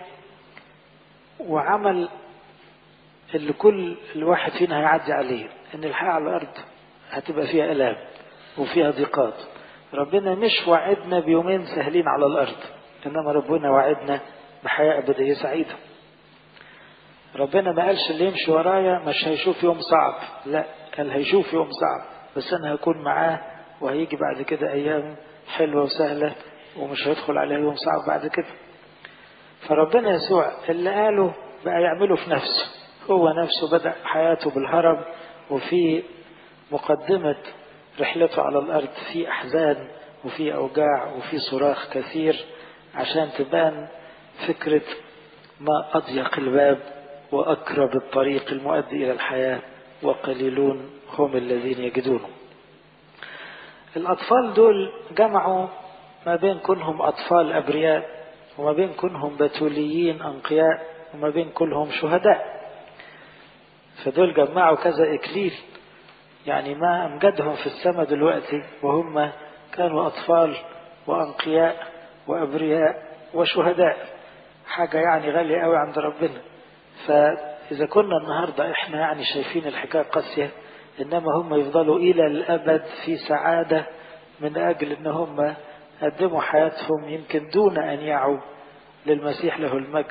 وعمل اللي كل الواحد فينا هيعدي عليه، ان الحياة على الأرض هتبقى فيها آلام وفيها ضيقات. ربنا مش وعدنا بيومين سهلين على الأرض، إنما ربنا وعدنا بحياة أبدية سعيدة. ربنا ما قالش اللي يمشي ورايا مش هيشوف يوم صعب، لا، قال هيشوف يوم صعب بس أنا هكون معاه، وهيجي بعد كده أيام حلوة وسهلة ومش هيدخل عليه يوم صعب بعد كده. فربنا يسوع اللي قاله بقى يعمله في نفسه، هو نفسه بدأ حياته بالهرب، وفي مقدمة رحلته على الأرض في أحزان وفي أوجاع وفي صراخ كثير، عشان تبان فكرة ما أضيق الباب وأقرب الطريق المؤدي إلى الحياة وقليلون هم الذين يجدونه. الأطفال دول جمعوا ما بين كونهم أطفال أبرياء وما بين كونهم بتوليين أنقياء وما بين كلهم شهداء. فدول جمعوا كذا إكليل، يعني ما أمجدهم في السماء دلوقتي وهم كانوا أطفال وأنقياء وأبرياء وشهداء، حاجة يعني غالية قوي عند ربنا. فإذا كنا النهاردة إحنا يعني شايفين الحكاية قاسية، إنما هم يفضلوا إلى الأبد في سعادة من أجل إن هم قدموا حياتهم يمكن دون أن يعوا للمسيح له المجد.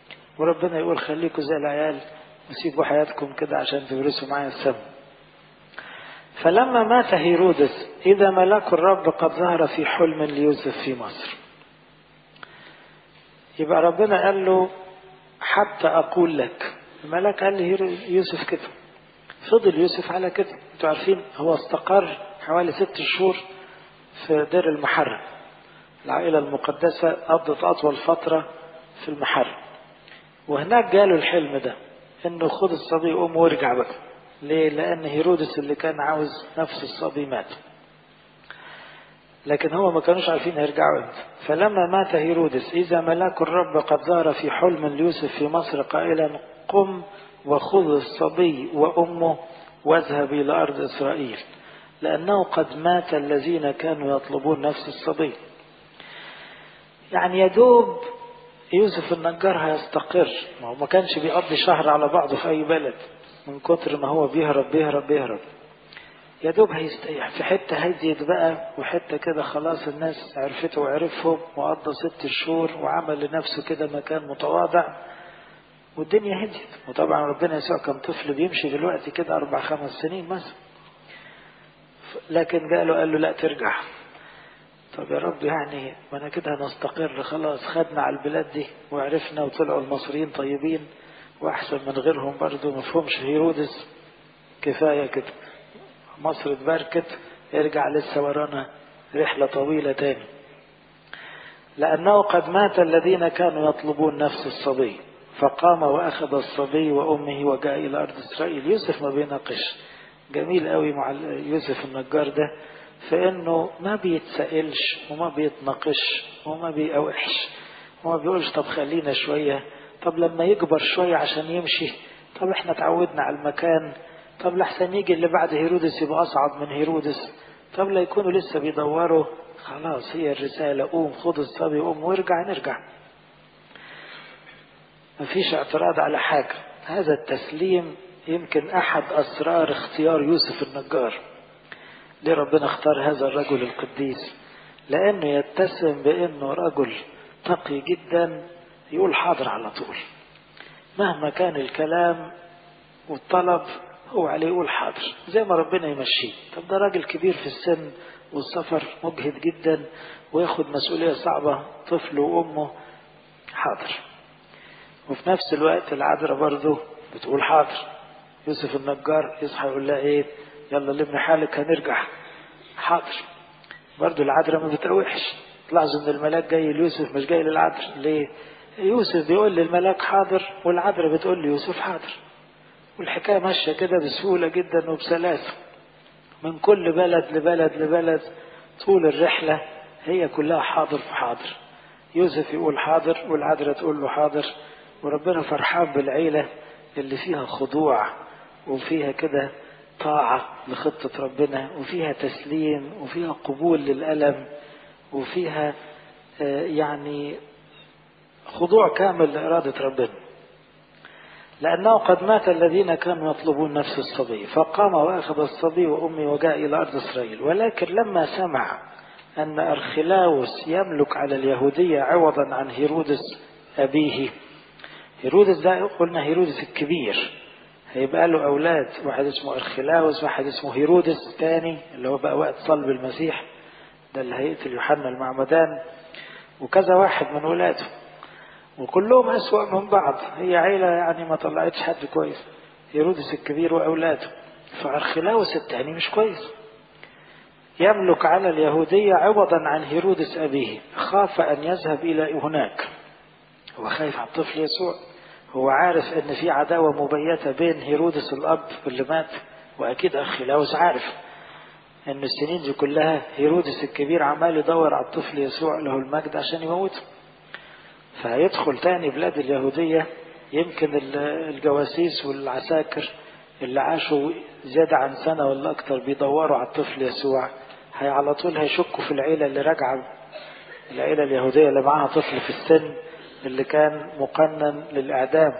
وربنا يقول خليكم زي العيال وسيبوا حياتكم كده عشان تورثوا معايا السماء. فلما مات هيرودس إذا ملاك الرب قد ظهر في حلم ليوسف في مصر. يبقى ربنا قال له حتى أقول لك. الملاك قال لي يوسف كده. فضل يوسف على كده. انتوا عارفين هو استقر حوالي ست شهور في دير المحرم. العائلة المقدسة قضت أطول فترة في المحرم، وهناك جاله الحلم ده انه خد الصبي قوم وارجع بقى. ليه؟ لأن هيرودس اللي كان عاوز نفس الصبي مات، لكن هو ما كانوش عارفين هيرجعوا امتى. فلما مات هيرودس إذا ملاك الرب قد ظهر في حلم ليوسف في مصر قائلا قم وخذ الصبي وأمه واذهب إلى أرض إسرائيل لأنه قد مات الذين كانوا يطلبون نفس الصبي. يعني يدوب يوسف النجار هيستقر، ما هو ما كانش بيقضي شهر على بعضه في أي بلد من كتر ما هو بيهرب بيهرب بيهرب. يدوب هيستريح في حتة هديت بقى، وحتة كده خلاص الناس عرفته وعرفهم، وقضى ست شهور وعمل لنفسه كده مكان متواضع والدنيا هديت. وطبعا ربنا يسوع كان طفل بيمشي دلوقتي كده أربع خمس سنين مثلا، لكن قالوا قال له لا ترجع. طب يا رب يعني ما انا كده هنستقر خلاص، خدنا على البلاد دي وعرفنا وطلعوا المصريين طيبين واحسن من غيرهم برضه، مفهومش هيرودس كفاية كده، مصر اتباركت، ارجع لسه ورانا رحلة طويلة تاني. لأنه قد مات الذين كانوا يطلبون نفس الصبي فقام وأخذ الصبي وأمه وجاء إلى أرض إسرائيل. يوسف ما بيناقش، جميل قوي مع يوسف النجار ده في انه ما بيتسألش وما بيتناقش وما بيقاوحش وما بيقولش طب خلينا شوية، طب لما يكبر شوية عشان يمشي، طب احنا تعودنا على المكان، طب لحسن يجي اللي بعد هيرودس يبقى أصعب من هيرودس، طب لا يكونوا لسه بيدوروا. خلاص هي الرسالة قوم خد الصبي قوم وارجع نرجع. مفيش اعتراض على حاجة. هذا التسليم يمكن أحد أسرار اختيار يوسف النجار. ليه ربنا اختار هذا الرجل القديس؟ لأنه يتسم بأنه رجل تقي جدا، يقول حاضر على طول مهما كان الكلام والطلب، هو عليه يقول حاضر زي ما ربنا يمشيه. طب ده راجل كبير في السن والسفر مجهد جدا وياخد مسؤولية صعبة، طفل وأمه، حاضر. وفي نفس الوقت العذراء برضه بتقول حاضر. يوسف النجار يصحى يقول لها ايه يلا لمي حالك هنرجع، حاضر. برضه العذراء ما بتقوحش. تلاحظوا ان الملاك جاي ليوسف مش جاي للعذراء. ليه؟ يوسف بيقول للملاك حاضر والعذراء بتقول ليوسف حاضر، والحكاية ماشية كده بسهولة جدا وبسلاسة من كل بلد لبلد لبلد. طول الرحلة هي كلها حاضر في حاضر. يوسف يقول حاضر والعذراء تقول له حاضر، وربنا فرحان بالعيلة اللي فيها خضوع وفيها كده طاعة لخطة ربنا، وفيها تسليم وفيها قبول للألم وفيها يعني خضوع كامل لإرادة ربنا. لأنه قد مات الذين كانوا يطلبون نفس الصبي فقام وأخذ الصبي وأمه وجاء إلى أرض إسرائيل. ولكن لما سمع أن أرخلاوس يملك على اليهودية عوضا عن هيرودس أبيه. هيرودس ده قلنا هيرودس الكبير، هيبقى له أولاد، واحد اسمه أرخلاوس واحد اسمه هيرودس تاني اللي هو بقى وقت صلب المسيح ده اللي هيقتل يوحنا المعمدان، وكذا واحد من ولاده وكلهم أسوأ من بعض. هي عيلة يعني ما طلعتش حد كويس، هيرودس الكبير وأولاده. فأرخلاوس التاني مش كويس، يملك على اليهودية عوضا عن هيرودس أبيه. خاف أن يذهب إلى هناك. هو خايف على الطفل يسوع، هو عارف أن في عداوة مبيتة بين هيرودس الأب اللي مات، وأكيد أرخلاوس عارف أن السنين دي كلها هيرودس الكبير عمال يدور على الطفل يسوع له المجد عشان يموته. فهيدخل تاني بلاد اليهودية، يمكن الجواسيس والعساكر اللي عاشوا زيادة عن سنة ولا أكتر بيدوروا على الطفل يسوع، هي على طول هيشكوا في العيلة اللي راجعة، العيلة اليهودية اللي معها طفل في السن اللي كان مقنن للإعدام.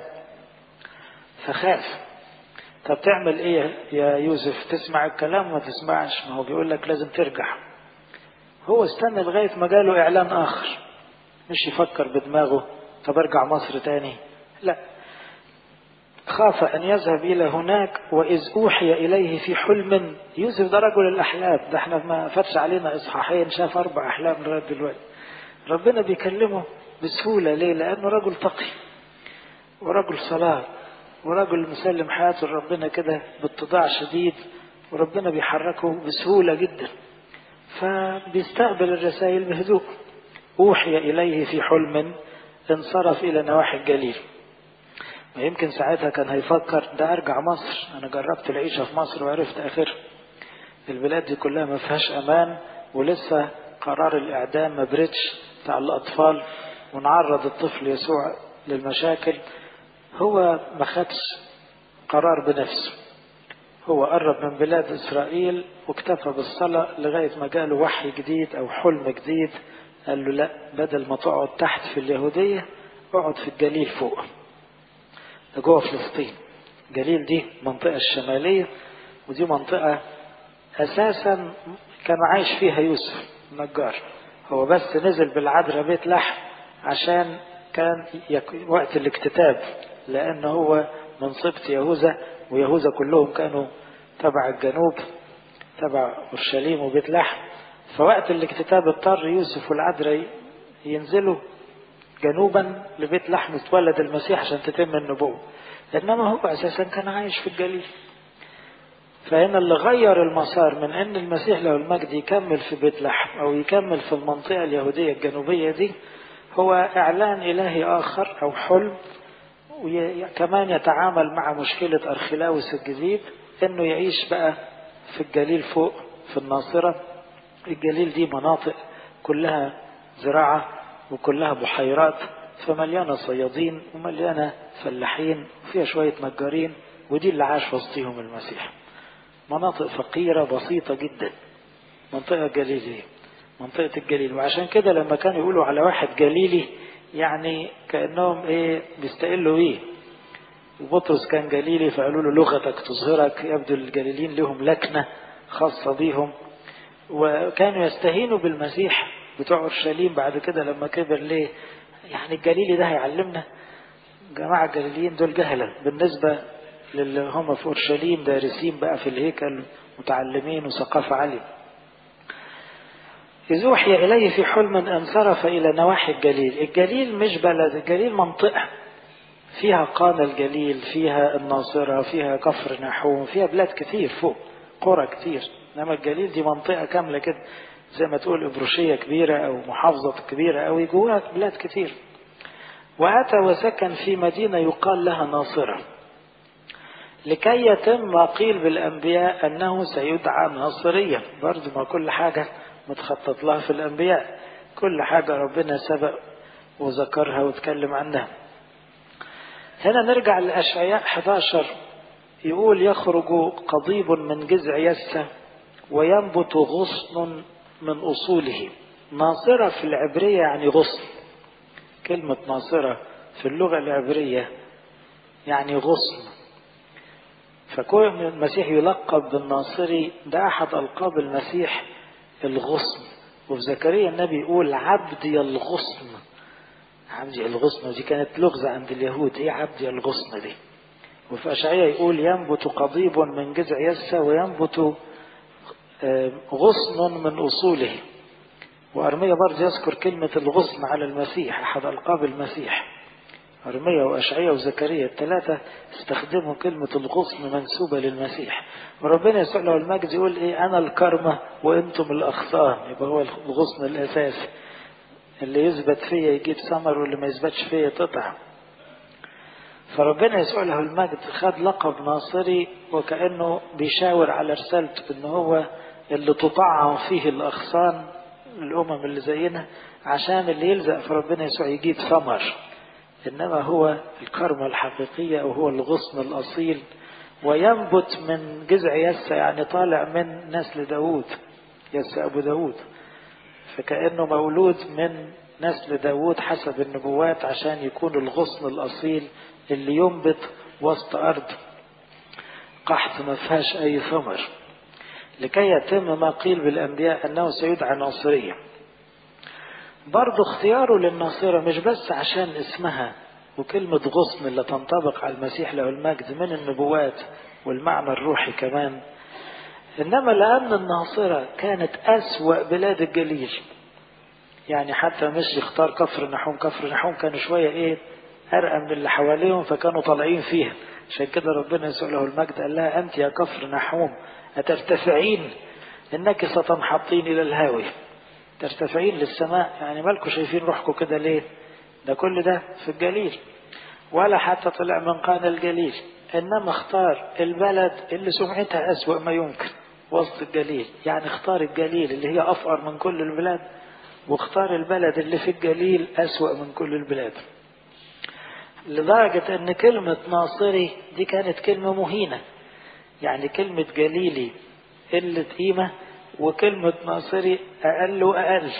فخاف. طب تعمل ايه يا يوسف؟ تسمع الكلام ما تسمعش؟ ما هو بيقول لك لازم ترجع. هو استنى لغاية ما جاله إعلان آخر، مش يفكر بدماغه طب ارجع مصر تاني، لا، خاف أن يذهب إلى هناك وإذ أوحي إليه في حلم. يوسف ده رجل الأحلام، ده احنا ما فاتش علينا إصحاحين شاف أربع أحلام لغاية دلوقتي. ربنا بيكلمه بسهولة. ليه؟ لأنه رجل تقي ورجل صلاة ورجل مسلم حياته لربنا كده باتضاع شديد، وربنا بيحركه بسهولة جدا، فبيستقبل الرسائل بهدوء. أوحي إليه في حلم انصرف إلى نواحي الجليل. ويمكن ساعتها كان هيفكر ده أرجع مصر، أنا جربت العيشة في مصر وعرفت آخر البلاد دي كلها ما فيهاش أمان، ولسه قرار الإعدام ما بريتش بتاع الأطفال، ونعرض الطفل يسوع للمشاكل. هو ما خدش قرار بنفسه، هو قرب من بلاد إسرائيل واكتفى بالصلاة لغاية ما جاله وحي جديد أو حلم جديد قال له لا، بدل ما تقعد تحت في اليهودية اقعد في الجليل فوق، ده جوه فلسطين. الجليل دي منطقة الشمالية، ودي منطقة أساسا كان عايش فيها يوسف النجار. هو بس نزل بالعذراء بيت لحم عشان كان وقت الاكتتاب، لأنه هو من سبط يهوذا، ويهوذا كلهم كانوا تبع الجنوب تبع أورشليم وبيت لحم. فوقت الاكتتاب اضطر يوسف والعذراء ينزلوا جنوبا لبيت لحم اتولد المسيح عشان تتم النبوة، إنما هو أساسا كان عايش في الجليل. فهنا اللي غير المسار من أن المسيح له المجد يكمل في بيت لحم أو يكمل في المنطقة اليهودية الجنوبية دي هو إعلان إلهي آخر أو حلم، وكمان يتعامل مع مشكلة أرخلاوس الجديد أنه يعيش بقى في الجليل فوق في الناصرة. الجليل دي مناطق كلها زراعة وكلها بحيرات، فمليانة صيادين ومليانة فلاحين وفيها شوية نجارين، ودي اللي عاش وسطهم المسيح. مناطق فقيرة بسيطة جدا، منطقة جليلية، منطقة الجليل. وعشان كده لما كانوا يقولوا على واحد جليلي يعني كأنهم ايه بيستقلوا ايه. وبطرس كان جليلي فقالوا له لغتك تظهرك. يبدو الجليليين لهم لكنة خاصة بيهم، وكانوا يستهينوا بالمسيح بتوع أورشليم بعد كده لما كبر. ليه؟ يعني الجليلي ده هيعلمنا؟ جماعة الجليليين دول جهلة بالنسبة للي هم في أورشليم دارسين بقى في الهيكل متعلمين وثقافة عالية. إذ أوحي إليه في حلم انصرف إلى نواحي الجليل. الجليل مش بلد، الجليل منطقة فيها قانا الجليل، فيها الناصرة، فيها كفر نحوم، فيها بلاد كتير فوق، قرى كتير. إنما الجليل دي منطقة كاملة كده زي ما تقول إبروشية كبيرة أو محافظة كبيرة أو جواها بلاد كتير. وأتى وسكن في مدينة يقال لها ناصرة لكي يتم ما قيل بالأنبياء أنه سيدعى ناصريا. برضو ما كل حاجة متخطط لها في الأنبياء، كل حاجة ربنا سبق وذكرها وتكلم عنها. هنا نرجع لأشعياء أحد عشر يقول يخرج قضيب من جذع يسة وينبت غصن من أصوله. ناصرة في العبرية يعني غصن. كلمة ناصرة في اللغة العبرية يعني غصن. فكون المسيح يلقب بالناصري ده أحد ألقاب المسيح الغصن. وفي زكريا النبي يقول عبدي الغصن. عبدي الغصن دي كانت لغزة عند اليهود، ايه عبدي الغصن دي؟ وفي أشعياء يقول ينبت قضيب من جذع يسى وينبت غصن من أصوله. وأرميا برضه يذكر كلمة الغصن على المسيح، أحد ألقاب المسيح. أرميا وأشعياء وزكريا الثلاثة استخدموا كلمة الغصن منسوبة للمسيح. وربنا يسوع له المجد يقول إيه أنا الكرمة وأنتم الأغصان. يبقى هو الغصن الأساسي اللي يثبت فيه يجيب ثمر واللي ما يثبتش فيه تقطع. فربنا يسوع له المجد خد لقب ناصري وكأنه بيشاور على رسالته إن هو اللي تطعم فيه الأغصان الأمم اللي زينا عشان اللي يلزق في ربنا يسوع يجيب ثمر. إنما هو الكرمة الحقيقية أو هو الغصن الأصيل. وينبت من جذع يسى يعني طالع من نسل داود، يسى أبو داود، فكأنه مولود من نسل داود حسب النبوات عشان يكون الغصن الأصيل اللي ينبت وسط أرض قحط ما فيهاش أي ثمر، لكي يتم ما قيل بالأنبياء أنه سيدعى ناصريا. برضو اختياره للناصرة مش بس عشان اسمها وكلمة غصن اللي تنطبق على المسيح له المجد من النبوات والمعنى الروحي كمان. إنما لأن الناصرة كانت أسوأ بلاد الجليل، يعني حتى مش يختار كفر نحوم، كفر نحوم كانوا شوية إيه أرقى من اللي حواليهم فكانوا طالعين فيها. عشان كده ربنا يسوع له المجد قال لها أنت يا كفر نحوم أترتفعين إنك ستنحطين إلى الهاوي، ترتفعين للسماء. يعني مالكم شايفين روحكم كده ليه؟ ده كل ده في الجليل. ولا حتى طلع من قانا الجليل، إنما اختار البلد اللي سمعتها أسوأ ما يمكن وسط الجليل. يعني اختار الجليل اللي هي أفقر من كل البلاد، واختار البلد اللي في الجليل أسوأ من كل البلاد، لدرجة أن كلمة ناصري دي كانت كلمة مهينة. يعني كلمة جليلي قلة قيمة، وكلمة ناصري أقل وأقل.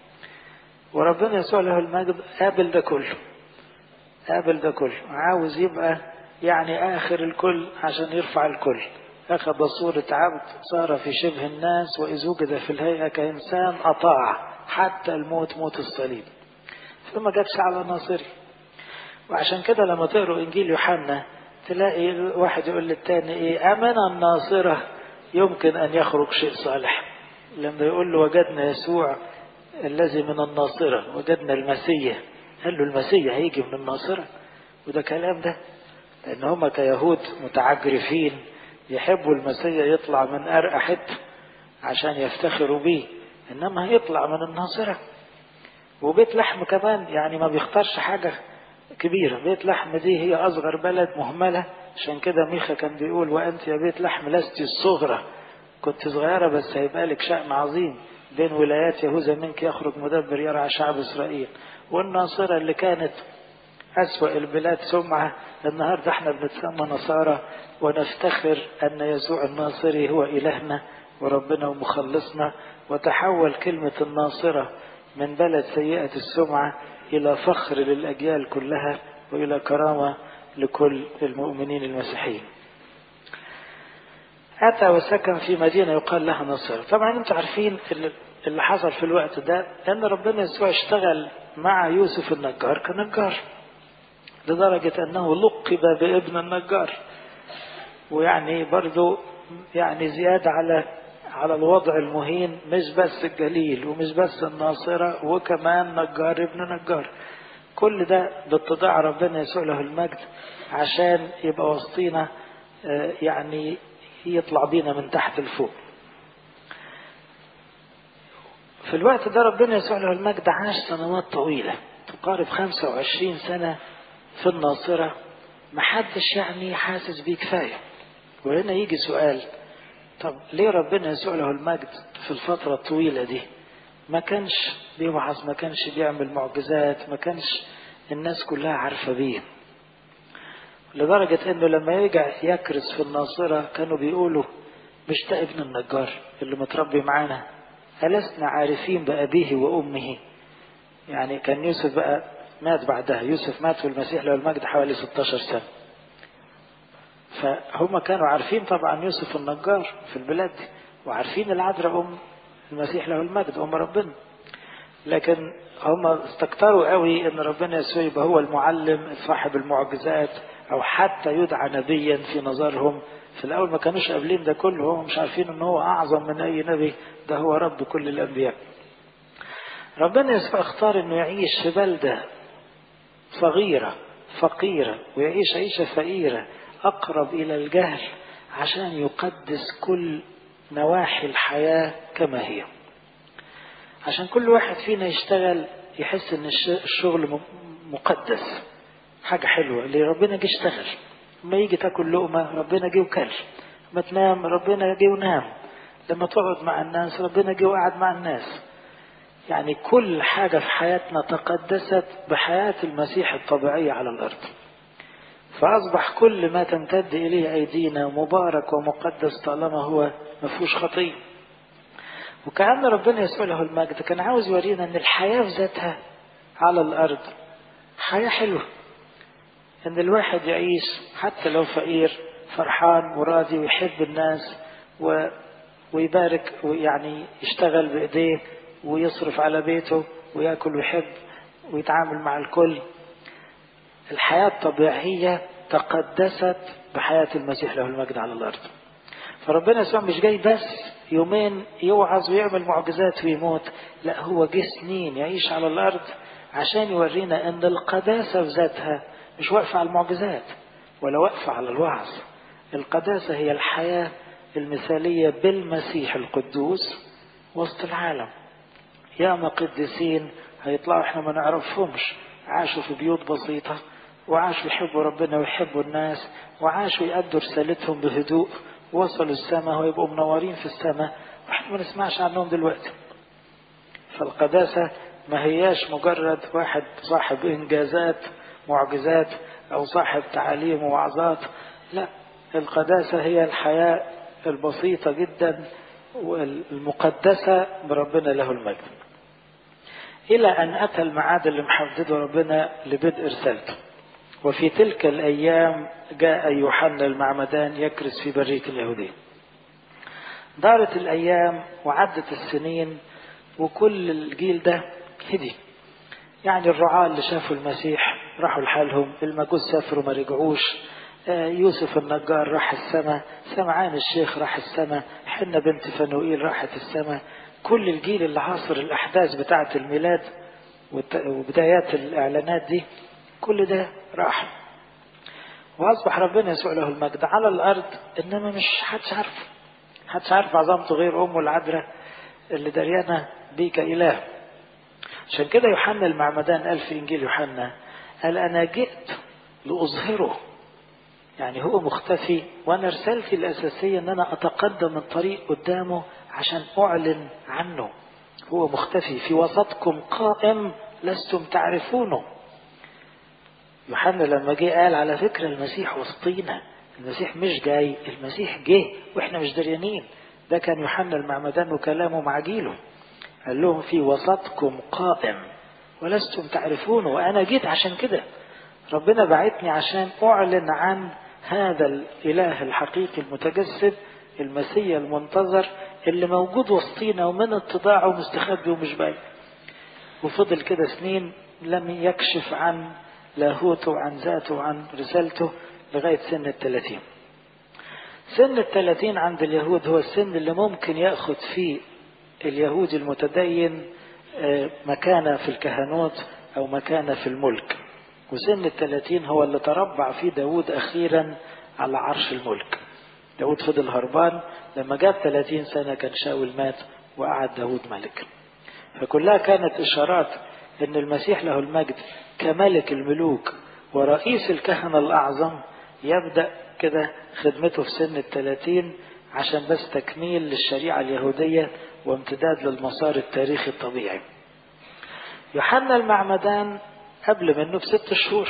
وربنا يسوع له المجد قابل ده كله، قابل ده كله، عاوز يبقى يعني آخر الكل عشان يرفع الكل. أخذ صورة عبد، صار في شبه الناس، وإذ وجد في الهيئة كإنسان أطاع حتى الموت، موت الصليب. فما جابش على ناصري. وعشان كده لما تقروا إنجيل يوحنا تلاقي واحد يقول للتاني إيه، أمن الناصرة يمكن أن يخرج شيء صالح. لما يقول له وجدنا يسوع الذي من الناصرة، وجدنا المسيح، قال له المسيح هيجي من الناصرة؟ وده كلام ده، لأن هم كيهود متعجرفين يحبوا المسيح يطلع من أرقى حتة عشان يفتخروا بيه، إنما هيطلع من الناصرة. وبيت لحم كمان، يعني ما بيختارش حاجة كبيرة. بيت لحم دي هي أصغر بلد مهملة. عشان كده ميخا كان بيقول وأنت يا بيت لحم لست الصغرى، كنت صغيرة بس هيبقى لك شأن عظيم، بين ولايات يهوذا منك يخرج مدبر يرعى شعب إسرائيل. والناصرة اللي كانت أسوأ البلاد سمعة، النهاردة احنا بنتسمى نصارى ونفتخر أن يسوع الناصري هو إلهنا وربنا ومخلصنا. وتحول كلمة الناصرة من بلد سيئة السمعة إلى فخر للأجيال كلها، وإلى كرامة لكل المؤمنين المسيحيين. أتى وسكن في مدينة يقال لها نصر. طبعا انتم عارفين اللي حصل في الوقت ده، أن ربنا يسوع اشتغل مع يوسف النجار كنجار، لدرجة أنه لقب بابن النجار. ويعني برضو يعني زيادة على على الوضع المهين، مش بس الجليل ومش بس الناصرة، وكمان نجار ابن نجار. كل ده باتضاع ربنا يسوع له المجد عشان يبقى وسطينا، يعني يطلع بينا من تحت لفوق. في الوقت ده ربنا يسوع له المجد عاش سنوات طويلة، تقارب خمسة وعشرين سنة في الناصرة، محدش يعني حاسس بيه كفاية. وهنا يجي سؤال، طب ليه ربنا يسوع له المجد في الفترة الطويلة دي ما كانش بيوعظ، ما كانش بيعمل معجزات، ما كانش الناس كلها عارفة بيه؟ لدرجة انه لما يرجع يكرس في الناصرة كانوا بيقولوا مش ده ابن النجار اللي متربي معانا؟ ألسنا عارفين بأبيه وأمه؟ يعني كان يوسف بقى مات بعدها، يوسف مات والمسيح له المجد حوالي ستاشر سنة. فهم كانوا عارفين طبعا يوسف النجار في البلاد دي، وعارفين العذراء أم المسيح له المجد أم ربنا، لكن هم استكتروا قوي ان ربنا يسوع يبقى هو المعلم صاحب المعجزات، او حتى يدعى نبيا في نظرهم. في الاول ما كانوش قابلين ده كله، هم مش عارفين ان هو اعظم من اي نبي، ده هو رب كل الانبياء. ربنا يسوع اختار انه يعيش في بلدة صغيرة فقيرة، ويعيش عيشة فقيرة اقرب الى الجهل، عشان يقدس كل نواحي الحياة كما هي. عشان كل واحد فينا يشتغل يحس ان الشغل مقدس، حاجة حلوة. اللي ربنا جه اشتغل، لما يجي تاكل لقمة ربنا جه وكل، لما تنام ربنا جه ونام، لما تقعد مع الناس ربنا جه وقعد مع الناس. يعني كل حاجة في حياتنا تقدست بحياة المسيح الطبيعية على الأرض. فأصبح كل ما تمتد إليه أيدينا مبارك ومقدس طالما هو مفهوش خطية. وكأن ربنا يسوع له المجد كان عاوز يورينا ان الحياة في ذاتها على الارض حياة حلوة، ان الواحد يعيش حتى لو فقير فرحان وراضي ويحب الناس و... ويبارك، ويعني يشتغل بايديه ويصرف على بيته ويأكل ويحب ويتعامل مع الكل. الحياة الطبيعية تقدست بحياة المسيح له المجد على الأرض. فربنا يسوع مش جاي بس يومين يوعظ ويعمل معجزات ويموت، لا هو جه سنين يعيش على الأرض عشان يورينا أن القداسة في ذاتها مش واقفة على المعجزات ولا واقفة على الوعظ. القداسة هي الحياة المثالية بالمسيح القدوس وسط العالم. ياما قديسين هيطلعوا احنا ما نعرفهمش، عاشوا في بيوت بسيطة وعاشوا يحبوا ربنا ويحبوا الناس وعاشوا يأدوا رسالتهم بهدوء، وصلوا السماء ويبقوا منورين في السماء واحنا ما نسمعش عنهم دلوقتي. فالقداسة ما هياش مجرد واحد صاحب إنجازات معجزات أو صاحب تعاليم ووعظات، لا، القداسة هي الحياة البسيطة جدا والمقدسة بربنا له المجد. إلى أن أتى الميعاد اللي محدده ربنا لبدء رسالته. وفي تلك الأيام جاء يوحنا المعمدان يكرز في برية اليهودية. دارت الأيام وعدت السنين وكل الجيل ده هدي. يعني الرعاة اللي شافوا المسيح راحوا لحالهم، المجوس سافروا ما رجعوش، يوسف النجار راح السماء، سمعان الشيخ راح السماء، حنة بنت فنوئيل راحت السماء. كل الجيل اللي عاصر الأحداث بتاعة الميلاد وبدايات الإعلانات دي كل ده راح، وأصبح ربنا يسوع له المجد على الأرض، إنما مش حدش عارف حدش عارف عظمته غير أمه العذراء اللي دريانة بيك إله. عشان كده يوحنا المعمدان قال في إنجيل يوحنا، قال أنا جئت لأظهره. يعني هو مختفي وأنا رسالتي الأساسية أن أنا أتقدم الطريق قدامه عشان أعلن عنه. هو مختفي في وسطكم قائم لستم تعرفونه. يوحنا لما جه قال على فكرة المسيح وسطينا، المسيح مش جاي، المسيح جه وإحنا مش دريانين. ده كان يوحنا المعمدان وكلامه مع جيله، قال لهم في وسطكم قائم ولستم تعرفونه. وأنا جيت عشان كده، ربنا بعتني عشان أعلن عن هذا الإله الحقيقي المتجسد المسيح المنتظر اللي موجود وسطينا ومن اتضاعه مستخبي ومش باين. وفضل كده سنين لم يكشف عن لاهوته وعن ذاته وعن رسالته لغاية سن الثلاثين. سن الثلاثين عند اليهود هو السن اللي ممكن يأخذ فيه اليهودي المتدين مكانة في الكهنوت أو مكانة في الملك. وسن الثلاثين هو اللي تربع فيه داود أخيرا على عرش الملك. داود فضل هربان، لما جاب ثلاثين سنة كان شاول مات وقعد داود ملك. فكلها كانت إشارات أن المسيح له المجد كملك الملوك ورئيس الكهنة الأعظم يبدأ كده خدمته في سن الثلاثين عشان بس تكميل للشريعة اليهودية وامتداد للمسار التاريخي الطبيعي. يوحنا المعمدان قبل منه بست شهور.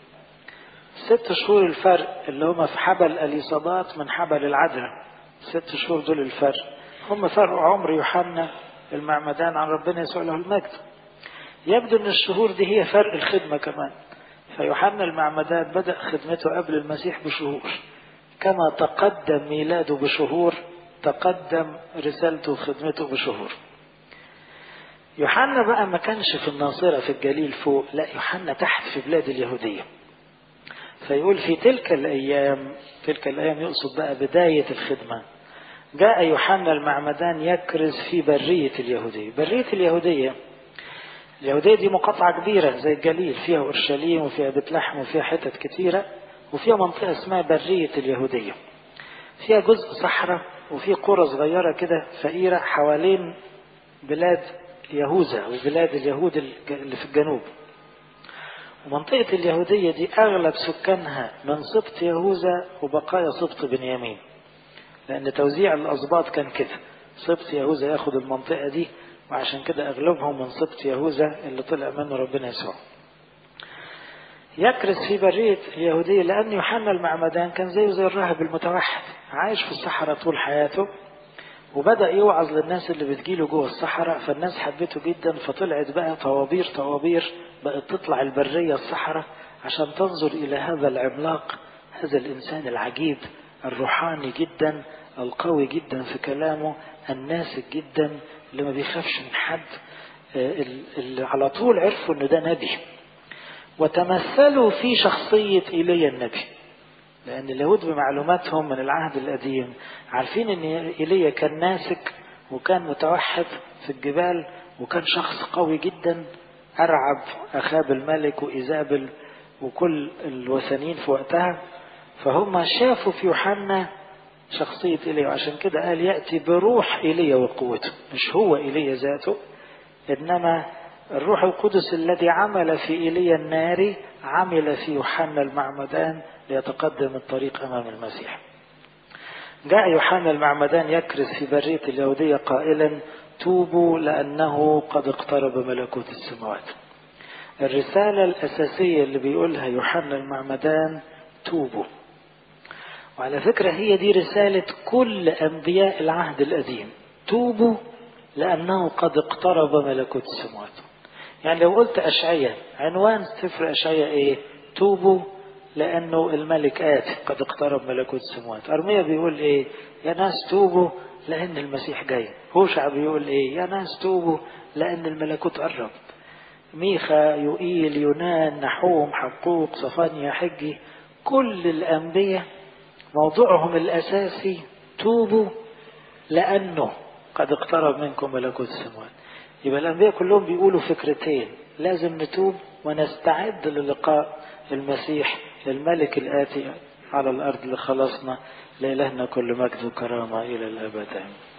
ست شهور الفرق اللي هم في حبل اليصابات من حبل العذراء، ست شهور دول الفرق، هم فرق عمر يوحنا المعمدان عن ربنا يسوع له المجد. يبدو ان الشهور دي هي فرق الخدمة كمان. فيوحنا المعمدان بدأ خدمته قبل المسيح بشهور، كما تقدم ميلاده بشهور تقدم رسالته وخدمته بشهور. يوحنا بقى ما كانش في الناصرة في الجليل فوق، لا، يوحنا تحت في بلاد اليهودية. فيقول في تلك الأيام، تلك الأيام يقصد بقى بداية الخدمة، جاء يوحنا المعمدان يكرز في برية اليهودية. برية اليهودية اليهودية دي مقاطعة كبيرة زي الجليل، فيها أورشليم وفيها بيت لحم وفيها حتت كتيرة، وفيها منطقة اسمها برية اليهودية، فيها جزء صحراء وفي قرى صغيرة كده فقيرة حوالين بلاد يهوذا وبلاد اليهود اللي في الجنوب. ومنطقة اليهودية دي أغلب سكانها من سبط يهوذا وبقايا سبط بنيامين، لأن توزيع الأسباط كان كده، سبط يهوذا ياخد المنطقة دي، وعشان كده أغلبهم من سبط يهوذا اللي طلع منه ربنا يسوع. يكرز في برية اليهودية لأن يوحنا المعمدان كان زيه زي الراهب المتوحد، عايش في الصحراء طول حياته، وبدأ يوعظ للناس اللي بتجيله جوه الصحراء، فالناس حبته جدا، فطلعت بقى طوابير طوابير بقت تطلع البرية الصحراء عشان تنظر إلى هذا العملاق، هذا الإنسان العجيب الروحاني جدا، القوي جدا في كلامه، الناسك جدا اللي ما بيخافش من حد، اللي على طول عرفوا إنه ده نبي. وتمثلوا في شخصية إيليا النبي، لأن اليهود بمعلوماتهم من العهد القديم عارفين أن إيليا كان ناسك وكان متوحد في الجبال وكان شخص قوي جدا، أرعب أخاب الملك وإيزابل وكل الوثنيين في وقتها. فهم شافوا في يوحنا شخصية إيليا، وعشان كده قال يأتي بروح إيليا وقوته، مش هو إيليا ذاته، إنما الروح القدس الذي عمل في إيليا الناري عمل في يوحنا المعمدان ليتقدم الطريق أمام المسيح. جاء يوحنا المعمدان يكرز في برية اليهودية قائلا توبوا لأنه قد اقترب ملكوت السماوات. الرسالة الأساسية اللي بيقولها يوحنا المعمدان توبوا، وعلى فكرة هي دي رسالة كل أنبياء العهد القديم، توبوا لأنه قد اقترب ملكوت السماوات. يعني لو قلت أشعية، عنوان سفر أشعية إيه؟ توبوا لأنه الملك آتي، قد اقترب ملكوت السماوات. أرميا بيقول إيه؟ يا ناس توبوا لأن المسيح جاي. هوشع بيقول إيه؟ يا ناس توبوا لأن الملكوت قرب. ميخا، يوئيل، يونان، نحوم، حقوق، صفانيا، حجي، كل الأنبياء موضوعهم الأساسي توبوا لأنه قد اقترب منكم ملكوت السماوات. يبقى الأنبياء كلهم بيقولوا فكرتين، لازم نتوب ونستعد للقاء المسيح الملك الآتي على الأرض لخلاصنا. لإلهنا كل مجد وكرامة إلى الأبد.